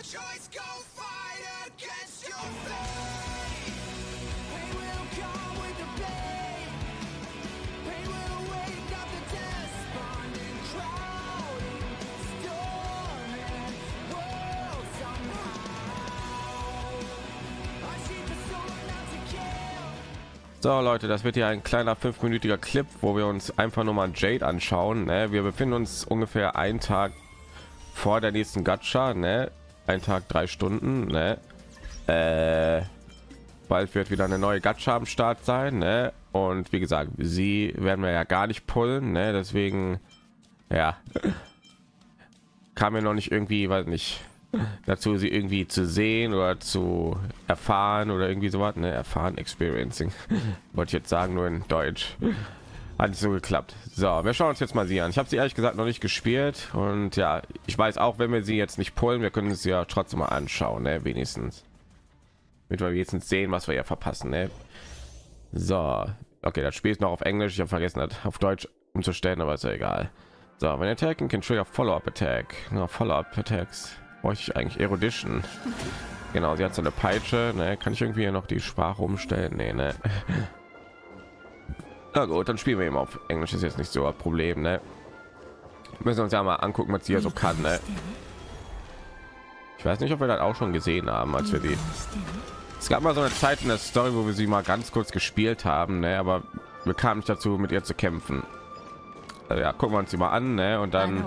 So Leute, das wird hier ein kleiner 5-minütiger Clip, wo wir uns einfach nur mal Jade anschauen. Ne? Wir befinden uns ungefähr einen Tag vor der nächsten Gacha, ne? Ein Tag 3 Stunden. Ne? Bald wird wieder eine neue Gacha am Start sein. Ne? Und wie gesagt, sie werden wir ja gar nicht pullen. Ne? Deswegen, ja, kam mir noch nicht irgendwie, weiß nicht, dazu sie irgendwie zu sehen oder zu erfahren oder irgendwie so was, ne? Erfahren, experiencing wollte ich jetzt sagen, nur in Deutsch. Hat nicht so geklappt. So, wir schauen uns jetzt mal sie an. Ich habe sie ehrlich gesagt noch nicht gespielt und ja, ich weiß auch, wenn wir sie jetzt nicht pullen, wir können sie ja trotzdem mal anschauen, ne? Wenigstens, damit wir jetzt sehen, was wir ja verpassen, ne? So, okay, das Spiel ist noch auf Englisch. Ich habe vergessen, das auf Deutsch umzustellen, aber ist ja egal. So, wenn attacking can trigger follow-up attack. No, follow-up attacks. Brauche ich eigentlich Erudition? Genau, sie hat so eine Peitsche. Ne? Kann ich irgendwie hier noch die Sprache umstellen? Nee, ne? Na gut, dann spielen wir eben auf Englisch. Ist jetzt nicht so ein Problem, ne? Müssen uns ja mal angucken, was sie hier so kann, ne? Ich weiß nicht, ob wir das auch schon gesehen haben, als wir die. Es gab mal so eine Zeit in der Story, wo wir sie mal ganz kurz gespielt haben, ne? Aber wir kamen nicht dazu, mit ihr zu kämpfen. Also ja, gucken wir uns sie mal an, ne? Und dann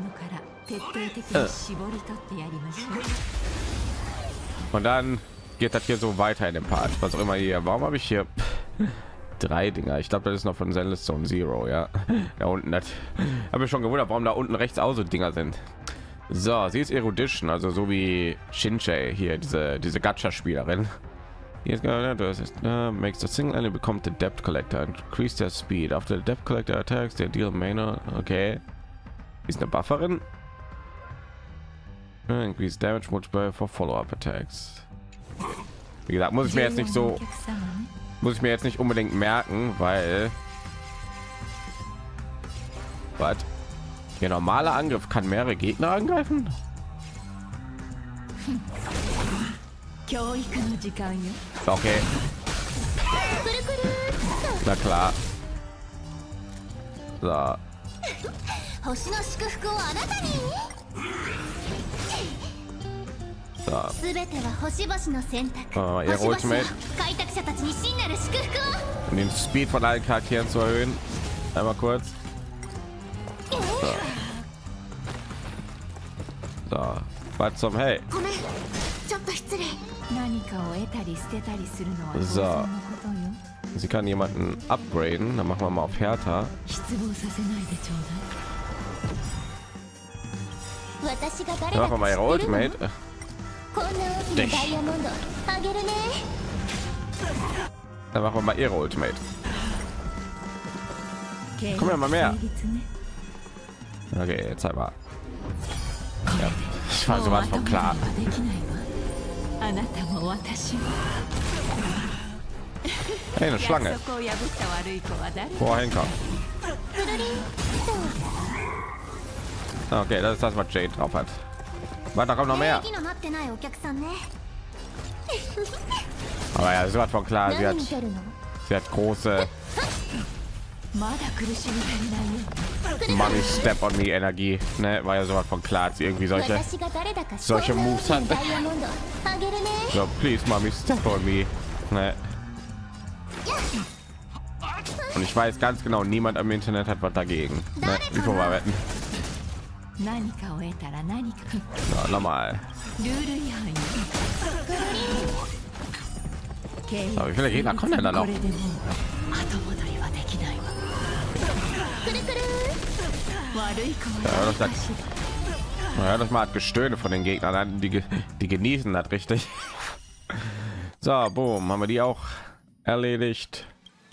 und dann geht das hier so weiter in dem Part, was auch immer hier. Warum habe ich hier 3 Dinger? Ich glaube, das ist noch von Zenless Zone Zero, ja. Da unten, das habe ich schon gewundert, warum da unten rechts auch so Dinger sind. So, sie ist Erudition, also so wie Shinche hier, diese Gacha-Spielerin. Jetzt makes the single enemy become the debt collector and increase their speed after the debt collector attacks their deal mana. Okay, ist eine Bufferin. Increase damage multiplier for follow-up attacks. Wie gesagt, muss ich mir jetzt nicht unbedingt merken, weil was? Der normale Angriff kann mehrere Gegner angreifen. Okay. Na klar. So. Ihr Ultimate, um den Speed von allen Charakteren zu erhöhen. Einmal kurz. So. Was zum Hey. So. Sie kann jemanden upgraden. Dann machen wir mal auf härter. Dann machen wir mal ihre Ultimate. Dann machen wir mal ihre Ultimate. Komm ja mal mehr. Okay, jetzt einmal. Ja, ich war sowas von klar. Hey, eine Schlange. Boah, Henker. Okay, das ist das, was Jade drauf hat. Warte, da kommt noch mehr. Aber ja, sowas von klar. Sie hat große Mommy Step on Me Energie, ne? War ja sowas von klar, dass sie irgendwie solche Moves hat. So, please Mommy Step on Me, ne? Und ich weiß ganz genau, niemand am Internet hat was dagegen, ne? Wie können wir wetten? So, nochmal. So, wie viele Gegner kommen denn da noch? Ja, das mal Gestöhne von den Gegnern an, die genießen das richtig. So, boom, haben wir die auch erledigt.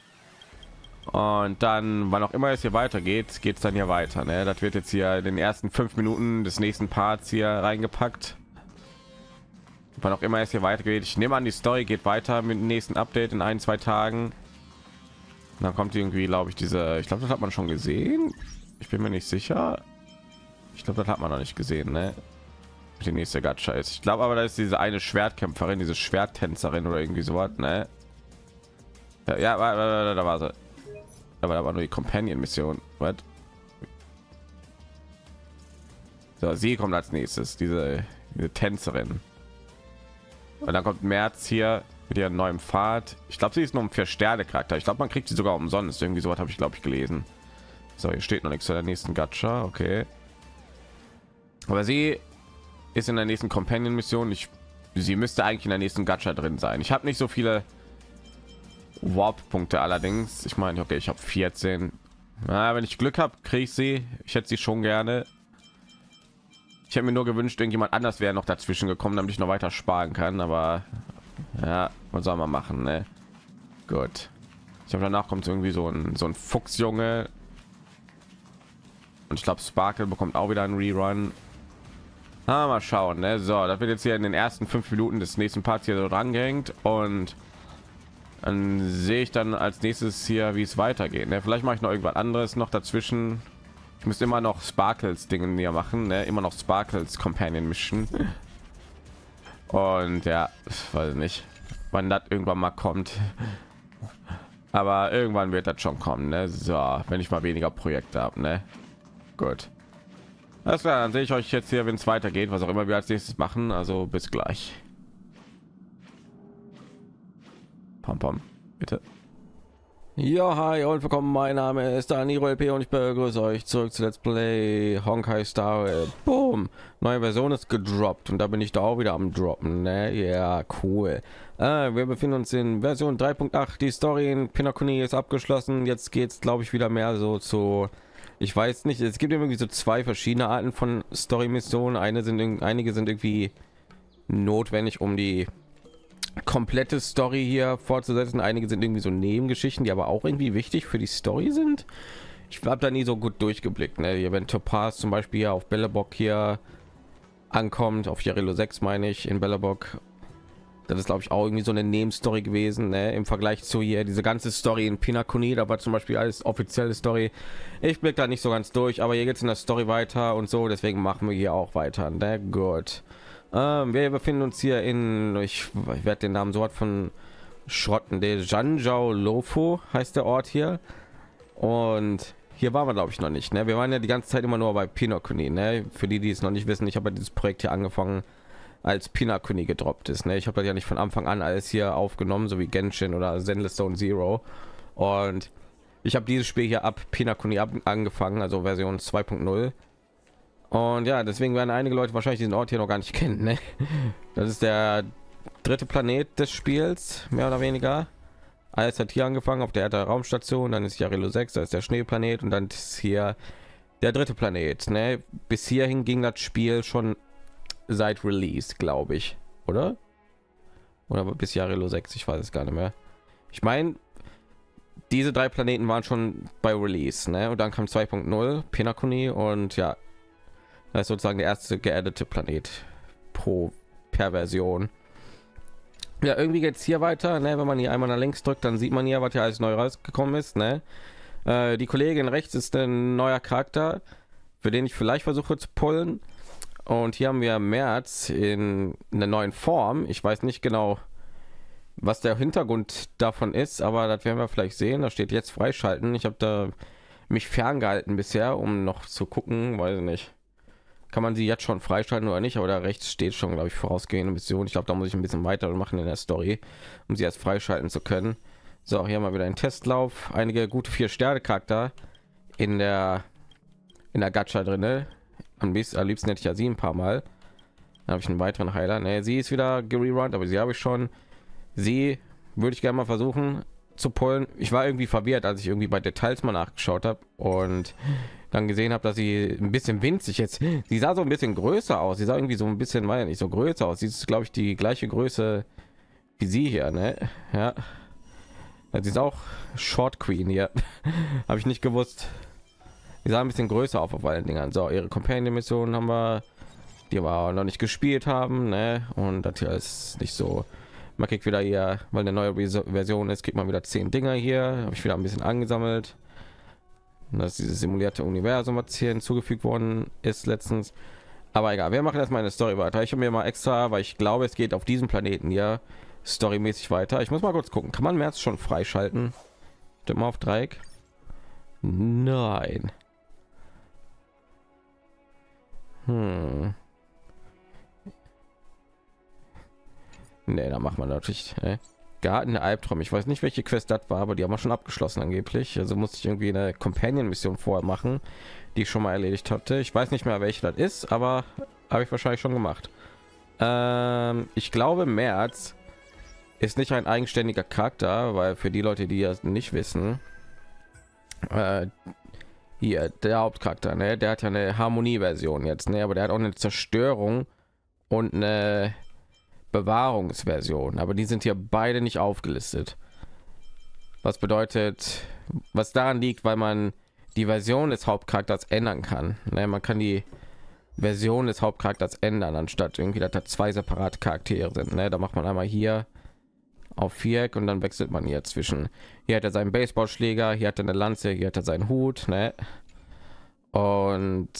Und dann, wann auch immer es hier weitergeht, geht es dann hier weiter, ne? Das wird jetzt hier in den ersten 5 Minuten des nächsten Parts hier reingepackt. Wann auch immer es hier weitergeht, ich nehme an, die Story geht weiter mit dem nächsten Update in 1-2 Tagen. Und dann kommt irgendwie, glaube ich, ich glaube, das hat man schon gesehen. Ich bin mir nicht sicher. Ich glaube, das hat man noch nicht gesehen, ne? die nächste Gacha ist. Ich glaube aber, da ist diese eine Schwertkämpferin, diese Schwerttänzerin oder irgendwie sowas, ne? Ja, da war sie. Aber da war nur die Companion-Mission. So, sie kommt als nächstes, diese Tänzerin. Und dann kommt März hier mit ihrem neuen Pfad. Ich glaube, sie ist noch ein 4-Sterne-Charakter. Ich glaube, man kriegt sie sogar umsonst. Irgendwie sowas habe ich, glaube ich, gelesen. So, hier steht noch nichts zu der nächsten Gacha. Okay. Aber sie ist in der nächsten Companion-Mission. Sie müsste eigentlich in der nächsten Gacha drin sein. Ich habe nicht so viele Warp-Punkte allerdings. Ich meine, okay, ich habe 14. Na, wenn ich Glück habe, kriege ich sie. Ich hätte sie schon gerne. Ich hätte mir nur gewünscht, irgendjemand anders wäre noch dazwischen gekommen, damit ich noch weiter sparen kann. Aber ja, was soll man machen, ne? Gut. Ich habe danach kommt irgendwie so ein Fuchsjunge. Und ich glaube, Sparkle bekommt auch wieder einen Rerun. Mal schauen, ne? So, das wird jetzt hier in den ersten 5 Minuten des nächsten Parts hier so drangehängt und dann sehe ich dann als nächstes hier, wie es weitergeht. Ne? Vielleicht mache ich noch irgendwas anderes noch dazwischen. Ich müsste immer noch Sparkles Dinge hier machen, ne? Immer noch Sparkles Companion Mission. Und ja, weiß nicht, wann das irgendwann mal kommt. Aber irgendwann wird das schon kommen, ne? So, wenn ich mal weniger Projekte habe, ne? Gut. Alles klar, dann sehe ich euch jetzt hier, wenn es weitergeht, was auch immer wir als nächstes machen. Also bis gleich. Pam pam, bitte. Ja, hi und willkommen. Mein Name ist Daniro LP und ich begrüße euch zurück zu Let's Play Honkai Star Rail. Boom, neue Version ist gedroppt und da bin ich da auch wieder am droppen, ne? Ja, cool. Wir befinden uns in Version 3.8. Die Story in Pinakuni ist abgeschlossen. Jetzt geht's, glaube ich, wieder mehr so zu, ich weiß nicht, es gibt irgendwie so 2 verschiedene Arten von Story Missionen. Einige sind irgendwie notwendig, um die komplette Story hier fortzusetzen. Einige sind irgendwie so Nebengeschichten, die aber auch irgendwie wichtig für die Story sind. Ich habe da nie so gut durchgeblickt, ne? Hier, wenn Topaz zum Beispiel hier auf Belobog hier ankommt, auf Jarilo 6 meine ich, in Belobog, das ist glaube ich auch irgendwie so eine Nebenstory gewesen, ne? Im Vergleich zu hier diese ganze Story in Pinakuni, da war zum Beispiel alles offizielle Story. Ich blick da nicht so ganz durch, aber hier geht es in der Story weiter und so, deswegen machen wir hier auch weiter, ne? Gut. Wir befinden uns hier in, ich werde den Namen so Ort von Schrotten, der Janjao Lofo heißt der Ort hier, und hier waren wir glaube ich noch nicht, ne? Wir waren ja die ganze Zeit immer nur bei Pinakuni, ne? Für die, die es noch nicht wissen, ich habe ja dieses Projekt hier angefangen, als Pinakuni gedroppt ist, ne? Ich habe das ja nicht von Anfang an alles hier aufgenommen, so wie Genshin oder Zenless Zone Zero, und ich habe dieses Spiel hier ab Pinakuni angefangen, also Version 2.0. Und ja, deswegen werden einige Leute wahrscheinlich diesen Ort hier noch gar nicht kennen, ne? Das ist der 3. Planet des Spiels, mehr oder weniger. Alles hat hier angefangen auf der Erde Raumstation, dann ist Jarilo 6, da ist der Schneeplanet, und dann ist hier der 3. Planet, ne? Bis hierhin ging das Spiel schon seit Release, glaube ich, oder bis Jarilo 6, ich weiß es gar nicht mehr. Ich meine, diese 3 Planeten waren schon bei Release, ne? Und dann kam 2.0 Pinakuni, und ja, das ist sozusagen der erste geaddete Planet per Version. Ja, irgendwie geht es hier weiter, ne? Wenn man hier einmal nach links drückt, dann sieht man hier, was hier alles neu rausgekommen ist, ne? Die Kollegin rechts ist ein neuer Charakter, für den ich vielleicht versuche zu pullen. Und hier haben wir März in einer neuen Form. Ich weiß nicht genau, was der Hintergrund davon ist, aber das werden wir vielleicht sehen. Da steht jetzt freischalten. Ich habe da mich ferngehalten bisher, um noch zu gucken, weiß ich nicht. Kann man sie jetzt schon freischalten oder nicht, aber da rechts steht schon, glaube ich, vorausgehende Mission. Ich glaube, da muss ich ein bisschen weiter machen in der Story, um sie erst freischalten zu können. So, hier mal wieder ein Testlauf, einige gute 4-Sterne-Charakter in der Gacha drin. Am liebsten hätte ich ja sie ein paar Mal. Dann habe ich einen weiteren Heiler. Ne, sie ist wieder gererunnt, aber sie habe ich schon. Sie würde ich gerne mal versuchen zu pullen. Ich war irgendwie verwirrt, als ich irgendwie bei Details mal nachgeschaut habe und dann gesehen habe, dass sie ein bisschen winzig jetzt. Sie sah so ein bisschen größer aus. Sie sah irgendwie so ein bisschen, meine nicht so größer aus. Sie ist, glaube ich, die gleiche Größe wie sie hier, ne? Ja. Sie ist auch Short Queen hier. Habe ich nicht gewusst. Sie sah ein bisschen größer auf allen Dingern. So, ihre Companion Mission haben wir, die wir noch nicht gespielt haben, ne? Und das hier ist nicht so. Man kriegt wieder hier, weil eine neue Version ist, kriegt man wieder 10 Dinger hier. Habe ich wieder ein bisschen angesammelt. Und das ist dieses simulierte Universum, was hier hinzugefügt worden ist letztens. Aber egal, wir machen erstmal eine Story weiter. Ich habe mir mal extra, weil ich glaube, es geht auf diesem Planeten hier storymäßig weiter. Ich muss mal kurz gucken. Kann man März schon freischalten? Stimmt mal auf Dreieck. Nein. Nee, da macht man natürlich Garten der Albtraum. Ich weiß nicht, welche Quest das war, aber die haben wir schon abgeschlossen angeblich. Also musste ich irgendwie eine Companion-Mission vorher machen, die ich schon mal erledigt hatte. Ich weiß nicht mehr, welche das ist, aber habe ich wahrscheinlich schon gemacht. Ich glaube, März ist nicht ein eigenständiger Charakter, weil für die Leute, die das nicht wissen, hier der Hauptcharakter, ne, der hat ja eine Harmonie-Version jetzt, ne, aber der hat auch eine Zerstörung und eine Bewahrungsversion, aber die sind hier beide nicht aufgelistet. Was bedeutet, was daran liegt, weil man die Version des Hauptcharakters ändern kann. Ne, man kann die Version des Hauptcharakters ändern, anstatt irgendwie, dass da zwei separate Charaktere sind. Ne, da macht man einmal hier auf Viereck und dann wechselt man hier zwischen. Hier hat er seinen Baseballschläger, hier hat er eine Lanze, hier hat er seinen Hut, ne? Und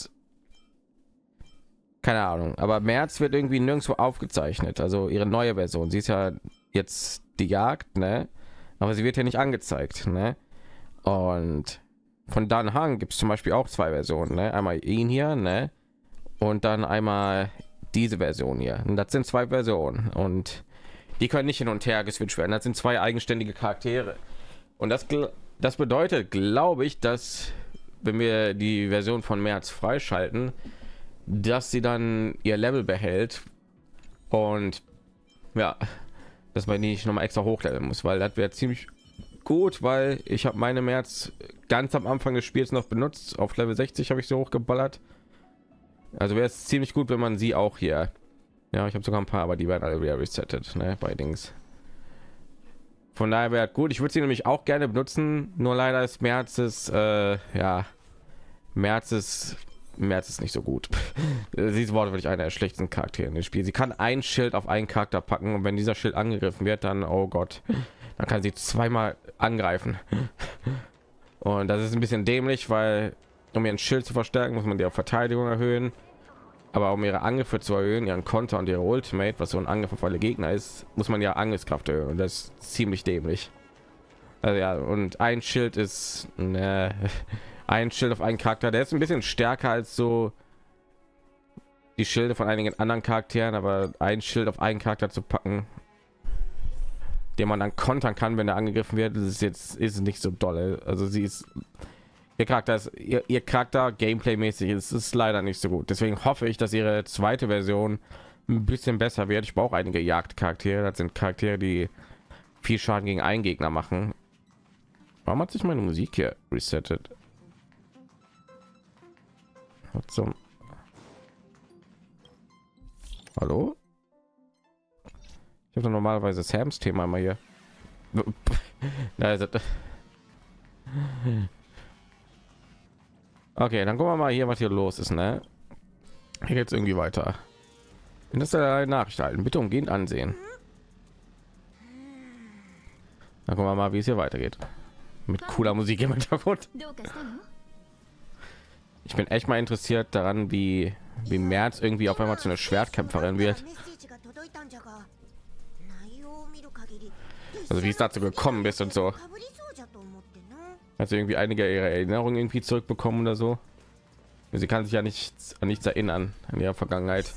keine Ahnung, aber März wird irgendwie nirgendwo aufgezeichnet. Also ihre neue Version, sie ist ja jetzt die Jagd, ne? Aber sie wird ja nicht angezeigt, ne? Und von Dan Hang gibt es zum Beispiel auch zwei Versionen, ne? Einmal ihn hier, ne? Und dann einmal diese Version hier. Und das sind zwei Versionen und die können nicht hin und her geswitcht werden. Das sind zwei eigenständige Charaktere. Und das bedeutet, glaube ich, dass wenn wir die Version von März freischalten, dass sie dann ihr Level behält und ja, dass man nicht noch mal extra hochleveln muss, weil das wäre ziemlich gut, weil ich habe meine März ganz am Anfang des Spiels noch benutzt. Auf Level 60 habe ich so hochgeballert. Also wäre es ziemlich gut, wenn man sie auch hier. Ja, ich habe sogar ein paar, aber die werden alle wieder resettet, ne, bei Dings. Von daher wäre gut. Ich würde sie nämlich auch gerne benutzen, nur leider ist Märzes, ja, März ist nicht so gut. Dieses Wort würde ich einer der schlechtesten Charaktere in dem Spiel. Sie kann ein Schild auf einen Charakter packen und wenn dieser Schild angegriffen wird, dann, oh Gott, dann kann sie zweimal angreifen. Und das ist ein bisschen dämlich, weil um ihren Schild zu verstärken, muss man die Verteidigung erhöhen. Aber um ihre Angriffe zu erhöhen, ihren Konter und ihre Ultimate, was so ein Angriff auf alle Gegner ist, muss man ja Angriffskraft erhöhen. Und das ist ziemlich dämlich. Also ja, und ein Schild ist ein Schild auf einen Charakter, der ist ein bisschen stärker als so die Schilde von einigen anderen Charakteren, aber ein Schild auf einen Charakter zu packen, den man dann kontern kann, wenn er angegriffen wird, das ist nicht so doll. Also sie ist ihr Charakter ist ihr Charakter Gameplay mäßig ist leider nicht so gut. Deswegen hoffe ich, dass ihre zweite Version ein bisschen besser wird. Ich brauche einige Jagdcharaktere. Das sind Charaktere, die viel Schaden gegen einen Gegner machen. Warum hat sich meine Musik hier resettet? Zum Hallo? Ich habe normalerweise Sams Thema mal hier. Da ist es. Okay, dann gucken wir mal hier, was hier los ist, ne? Hier geht's irgendwie weiter. Und das ist eine Nachricht halten. Bitte umgehend ansehen. Dann gucken wir mal, wie es hier weitergeht. Mit cooler Musik im Hintergrund. Ich bin echt mal interessiert daran, wie März irgendwie auf einmal zu einer Schwertkämpferin wird. Also wie es dazu gekommen ist und so. Also irgendwie einige ihrer Erinnerungen irgendwie zurückbekommen oder so. Sie kann sich ja an nichts erinnern in ihrer Vergangenheit.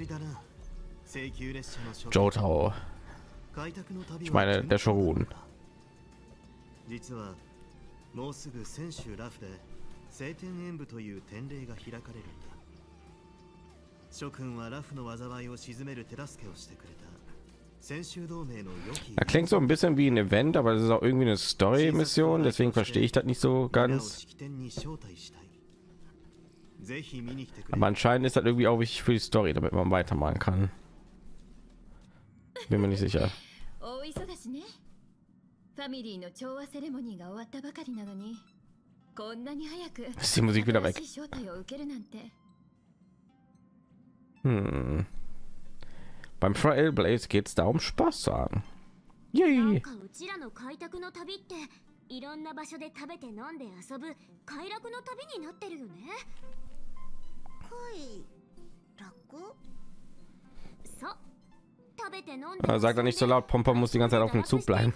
Jotaro. Ich meine, der Shogun. 聖天演武という典礼が開かれるんだ。諸君はラフの災いを鎮める手助けをしてくれた。先週同盟の良き。 Klingt so ein bisschen wie ein Event, aber das ist auch irgendwie eine Story-Mission, deswegen verstehe ich das nicht so ganz. Aber anscheinend ist das irgendwie auch wichtig für die Story, damit man weitermachen kann. Bin mir nicht sicher. ファミリーの調和セレモニーが終わったばかりなのに、こんなに早く Ist die Musik wieder weg? 招待を受けるなんて。 Beim Trailblaze geht es da um Spaß zu haben. Yay! うちらの開拓の旅っていろんな場所で食べて飲んで遊ぶ快楽の旅になってるよね。はい。 そう食べて飲んで Sagt er nicht so laut, Pomper muss die ganze Zeit auf dem Zug bleiben.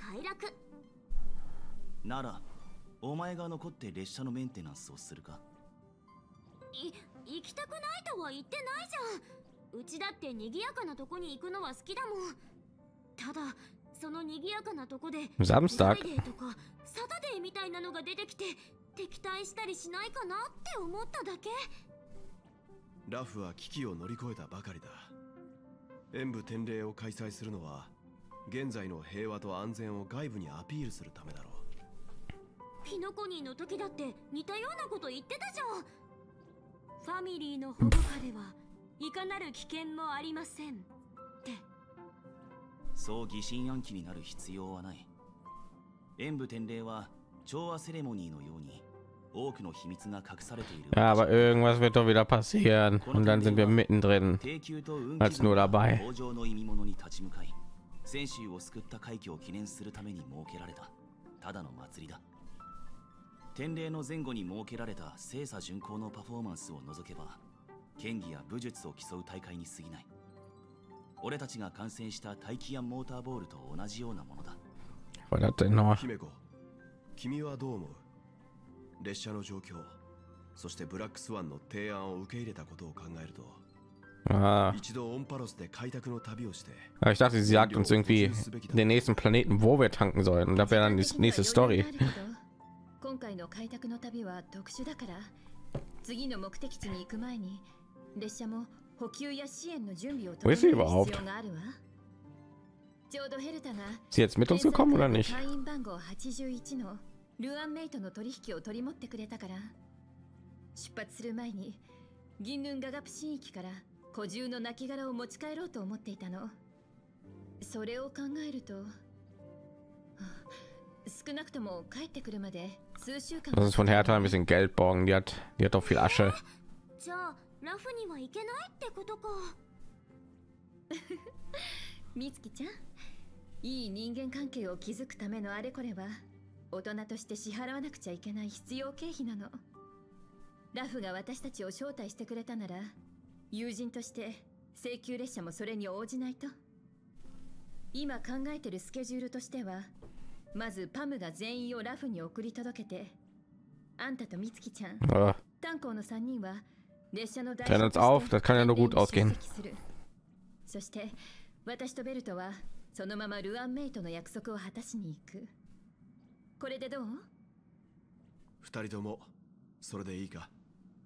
ならお前が残って列車のメンテナンスをするか。 行きたくないとは言ってないじゃん。うちだって賑やかなとこに行くのは好きだもん。ただその賑やかなとこで Samstag フライデーとかサタデーみたいなのが出てきて敵対したりしないかなって思っただけ。 ラフは危機を乗り越えたばかりだ。演武典礼を開催するのは現在の平和と安全を外部にアピールするためだろう。 ピノコニーの時だって似たようなこと言ってたじゃん。ファミリーの保護下ではいかなる危険もありませんって。 そう疑心暗鬼になる必要はない。演武典礼は調和セレモニーのように多くの秘密が隠されている。 Ja, aber irgendwas wird doch wieder passieren und dann sind wir mittendrin als nur dabei. 北条の意味物に立ち向かい泉州を救った快挙を記念するために設けられたただの祭りだ。典礼の前後に設けられた精査巡行のパフォーマンスを除けば剣技や武術を競う大会に過ぎない。俺たちが観戦した大気やモーターボールと同じようなものだ。 姫子、君はどう思う？列車の状況、そしてブラックスワンの提案を受け入れたことを考えると、一度オンパロスで開拓の旅をして。 Ich dachte, sie sagt uns irgendwie den nächsten Planeten, wo wir tanken sollen. Und das wäre dann die nächste Story. 今回の開拓の旅は特殊だから、次の目的地に行く前に列車も補給や支援の準備を整える必要があるわ。ちょうどヘルタが Ist sie jetzt mit uns gekommen oder nicht? 会員番号81のルアンメイトの取引を取り持ってくれたから、出発する前に銀ヌンガガプ神域から古獣の亡骸を持ち帰ろうと思っていたの。それを考えると、少なくとも帰ってくるまで数週間。 Das ist von Hertha ein bisschen Geld borgen. Die hat doch viel Asche. じゃあラフには行けないってことか。 みつきちゃん、いい人間関係を築くためのあれこれは大人として支払わなくちゃいけない必要経費なの。ラフが私たちを招待してくれたなら、友人として請求列車もそれに応じないと。今考えてるスケジュールとしては、まずパムが全員をラフに送り届けて、あんたとみつきちゃん、炭鉱の3人は列車の代表として出席する。そして私とベルトはそのままルアンメイトの約束を果たしに行く。これでどう？ 二人ともそれでいいか？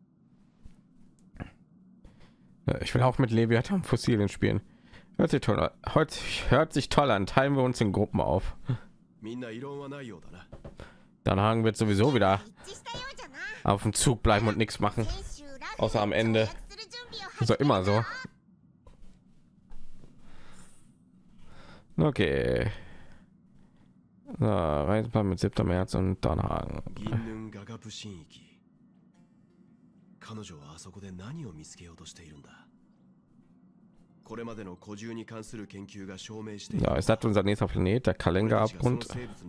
Ich will auch mit Leviathan Fossilien spielen. Hört sich toll an. Teilen wir uns in Gruppen auf. Dann Hagen wird sowieso wieder auf dem Zug bleiben und nichts machen. Außer am Ende. Ist doch immer so. Okay. So, Reiseplan mit 7. März und dann Hagen. 彼女はあそこで何を見つけようとしているんだ。これまでの古獣に関する研究が証明している。 Ja, ist das unser nächster Planet, der Kalenga-Abgrund?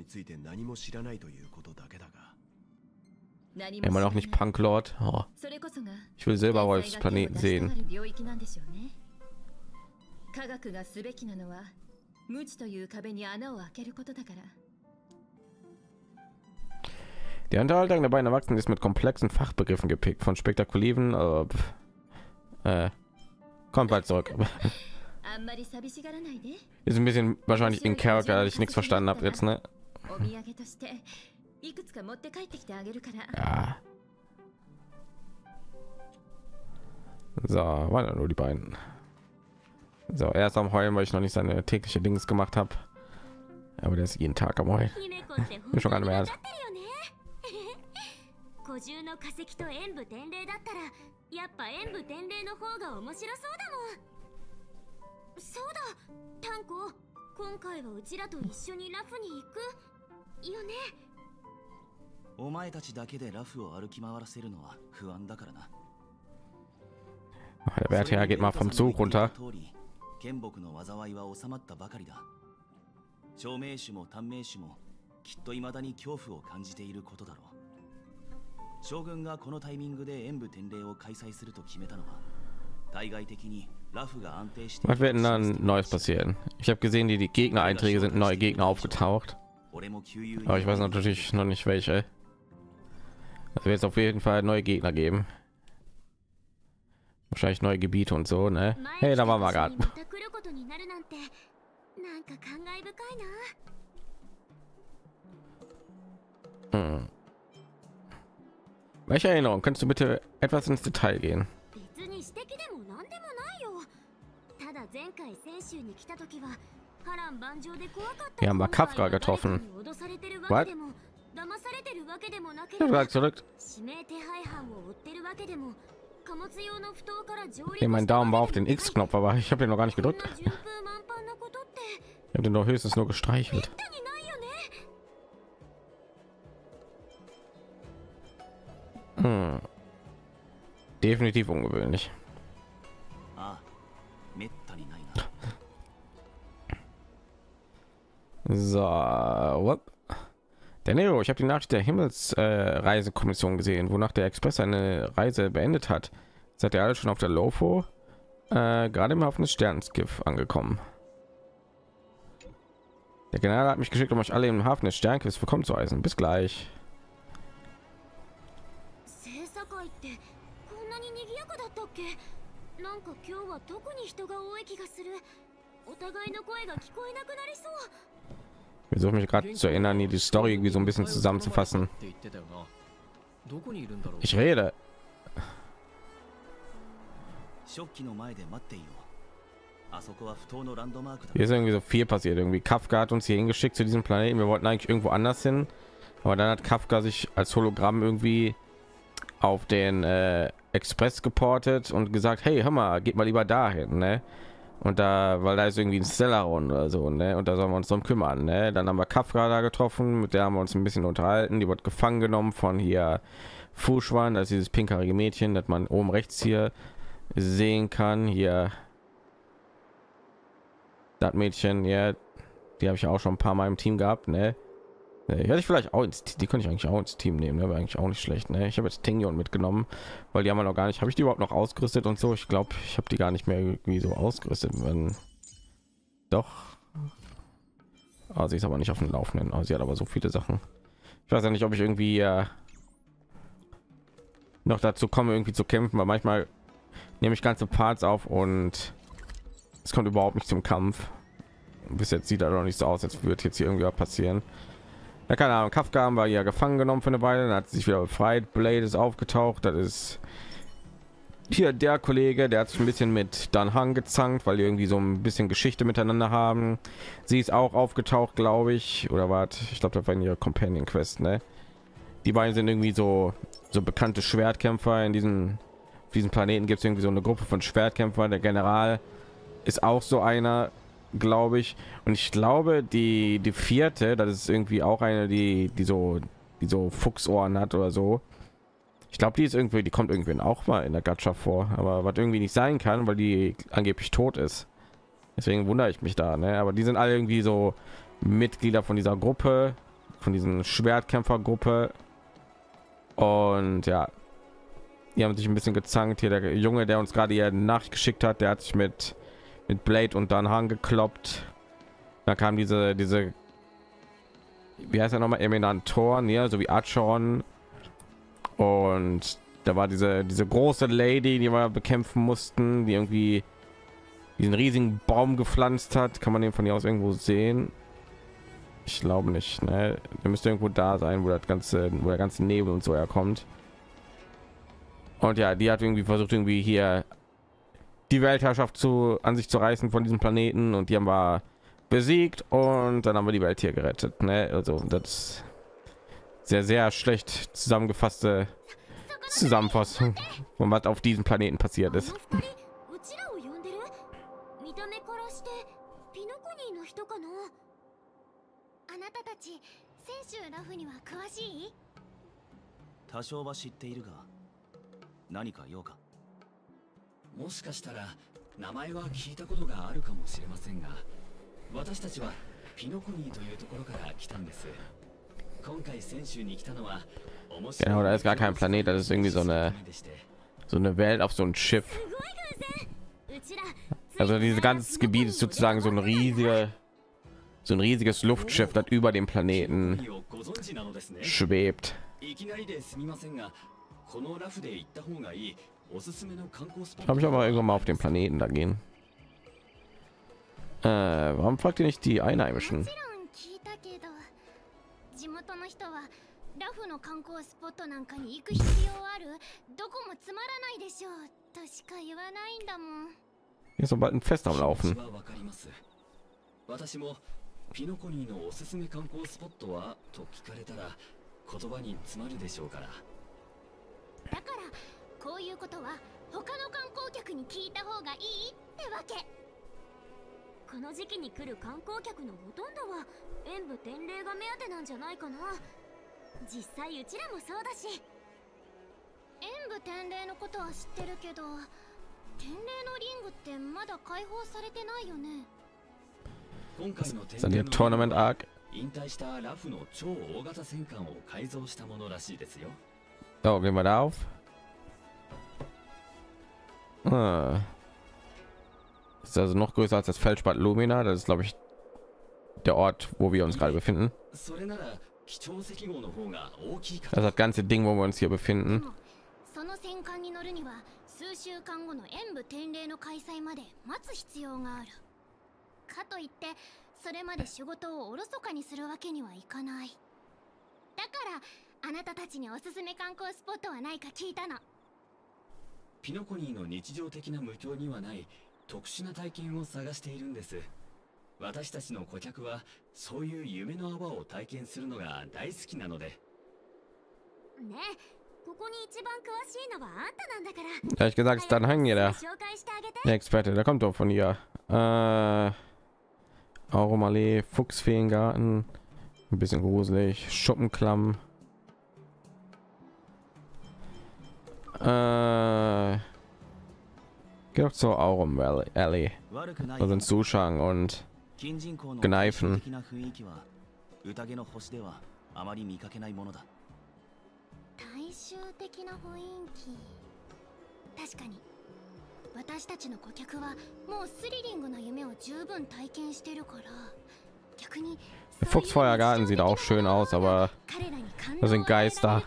Immer noch nicht Punklord. Oh. Ich will Silberwolfs Planeten sehen. 科学がすべきなのは無知という壁に穴を開けることだから。 Die Unterhaltung der beiden Erwachsenen ist mit komplexen Fachbegriffen gepickt, von spektakulären kommt bald zurück. Ist ein bisschen wahrscheinlich in Charakter, dass ich nichts verstanden habe jetzt, ne? Ja. So, waren ja nur die beiden. So, er ist am Heulen, weil ich noch nicht seine tägliche Dings gemacht habe. Aber der ist jeden Tag am Heulen. Bin schon gar nicht mehr. 古獣の化石と演武典礼だったらやっぱ演武典礼の方が面白そうだもん。そうだ、タンコ、今回はうちらと一緒にラフに行くよね。 お前たちだけでラフを歩き回らせるのは不安だからな。 Der Wärter geht mal vom Zug runter. 剣木の災いは収まったばかりだ。長命種も短命種もきっと未だに恐怖を感じていることだろう。 将軍がこのタイミングで演武典礼を開催すると決めたのは Was wird denn dann Neues passieren? Ich habe gesehen, die Gegner-Einträge sind neue Gegner aufgetaucht. Aber ich weiß natürlich noch nicht welche. Es wird jetzt auf jeden Fall neue Gegner geben. Wahrscheinlich neue Gebiete und so, ne? Hey, da waren wir gerade. Welche Erinnerung? Könntest du bitte etwas ins Detail gehen? Wir haben mal Kafka getroffen. Was? Ja, zurück. Okay, mein Daumen war auf den X-Knopf, aber ich habe den noch gar nicht gedrückt. Ich habe den doch höchstens nur gestreichelt. Definitiv ungewöhnlich. So, what? Der Nero, ich habe die Nachricht der Himmelsreisekommission gesehen, wonach der Express eine Reise beendet hat. Seid ihr alle schon auf der Lofo? Gerade im Hafen des Sternskiff angekommen. Der General hat mich geschickt, um euch alle im Hafen des Sternskiffs willkommen zu heißen. Bis gleich. Ich versuche mich gerade zu erinnern, die Story irgendwie so ein bisschen zusammenzufassen. Ich rede. Hier ist irgendwie so viel passiert. Irgendwie Kafka hat uns hier hingeschickt zu diesem Planeten. Wir wollten eigentlich irgendwo anders hin, aber dann hat Kafka sich als Hologramm irgendwie auf den Express geportet und gesagt, hey, hör mal, geht mal lieber dahin, ne? Und da, weil da ist irgendwie ein Stellaron oder so, ne? Und da sollen wir uns drum kümmern, ne? Dann haben wir Kafka da getroffen, mit der haben wir uns ein bisschen unterhalten. Die wird gefangen genommen von hier Fuschwan, das ist dieses pinkhaarige Mädchen, das man oben rechts hier sehen kann. Hier das Mädchen, ja, die habe ich auch schon ein paar Mal im Team gehabt, ne? Hätte ich vielleicht auch die könnte ich eigentlich auch ins Team nehmen, ne? Wäre eigentlich auch nicht schlecht, ne? Ich habe jetzt Tingion mitgenommen, weil die haben wir noch gar nicht. Habe ich die überhaupt noch ausgerüstet und so? Ich glaube, ich habe die gar nicht mehr irgendwie so ausgerüstet. Wenn doch, sie ist aber nicht auf dem Laufenden. Sie hat aber so viele Sachen. Ich weiß ja nicht, ob ich irgendwie noch dazu komme, irgendwie zu kämpfen, weil manchmal nehme ich ganze Parts auf und es kommt überhaupt nicht zum Kampf. Bis jetzt sieht er noch nicht so aus, als würde jetzt hier irgendwie was passieren. Ja, keine Ahnung. Kafka haben wir ja gefangen genommen für eine Weile, dann hat sich wieder befreit. Blade ist aufgetaucht. Das ist hier der Kollege, der hat sich ein bisschen mit Dan Hang gezankt, weil die irgendwie so ein bisschen Geschichte miteinander haben. Sie ist auch aufgetaucht, glaube ich, oder warte, ich glaube, das war in ihrer Companion Quest, ne? Die beiden sind irgendwie so bekannte Schwertkämpfer. In diesem Planeten gibt es irgendwie so eine Gruppe von Schwertkämpfern. Der General ist auch so einer, glaube ich, und ich glaube die vierte, das ist irgendwie auch eine, die so Fuchsohren hat oder so. Ich glaube, die ist irgendwie, die kommt irgendwie auch mal in der Gacha vor, aber was irgendwie nicht sein kann, weil die angeblich tot ist. Deswegen wundere ich mich da, ne? Aber die sind alle irgendwie so Mitglieder von dieser Gruppe, von diesen Schwertkämpfergruppe, und ja, die haben sich ein bisschen gezankt. Hier der Junge, der uns gerade hier Nachricht geschickt hat, der hat sich mit Blade und Dan Hang gekloppt. Da kam diese wie heißt er noch mal, Eminatoren, ja, so wie Acheron, und da war diese große Lady, die wir bekämpfen mussten, die irgendwie diesen riesigen Baum gepflanzt hat. Kann man den von hier aus irgendwo sehen? Ich glaube nicht, ne? Der müsste irgendwo da sein, wo der ganze Nebel und so herkommt. Und ja, die hat irgendwie versucht, irgendwie hier die Weltherrschaft an sich zu reißen von diesem Planeten, und die haben wir besiegt, und dann haben wir die Welt hier gerettet, ne? Also das sehr, sehr schlecht zusammengefasste Zusammenfassung von was auf diesem Planeten passiert ist. Genau, da ist gar kein Planet, das ist irgendwie so eine Welt auf so ein Schiff. Also dieses ganze Gebiet ist sozusagen so ein riesiges Luftschiff, das über dem Planeten schwebt. Habe ich aber irgendwann mal auf den Planeten da gehen. Warum fragt ihr nicht die Einheimischen? ラフの観光スポットなんかに行く必要ある？どこもつまらないでしょうとしか言わないんだもん。 Hier ist sobald ein Fest am Laufen. 私もピノコニーのおすすめ観光スポットはと聞かれたら言葉に詰まるでしょうから。 だからこういうことは他の観光客に聞いた方がいいってわけ。この時期に来る観光客のほとんどは演武天霊が目当てなんじゃないかな。実際うちらもそうだし。演武天霊のことは知ってるけど、天霊のリングってまだ開放されてないよね。 今回の天霊の Tournament Arc 引退したラフの超大型戦艦を改造したものらしいですよ。 So, gehen wir da auf. Ist also noch größer als das Feldspat Lumina. Das ist, glaube ich, der Ort, wo wir uns gerade befinden. Das ist das ganze Ding, wo wir uns hier befinden. その戦艦に乗るには数週間後の演武天霊の開催まで待つ必要がある。かといってそれまで仕事をおろそかにするわけにはいかない。だからあなたたちにおすすめ観光スポットはないか聞いたの。 ピノコニーの日常的な無教にはない特殊な体験を探しているんです。私たちの顧客はそういう夢の泡を体験するのが大好きなので。ねえ、ここに一番詳しいのはあんたなんだから。 Ehrlich gesagt ist dann hängen hier der Experte, der kommt doch von hier. Aurumallee, Fuchsfeengarten, ein bisschen gruselig, Schuppenklamm. Geh doch zur Aurum Alley. Da sind Zuschang und Gneifen. 大衆的な雰囲気。確かに私たちの顧客はもうスリリングな夢を十分体験してるから、逆に Fuchsfeuergarten sieht auch schön aus, aber da sind Geister.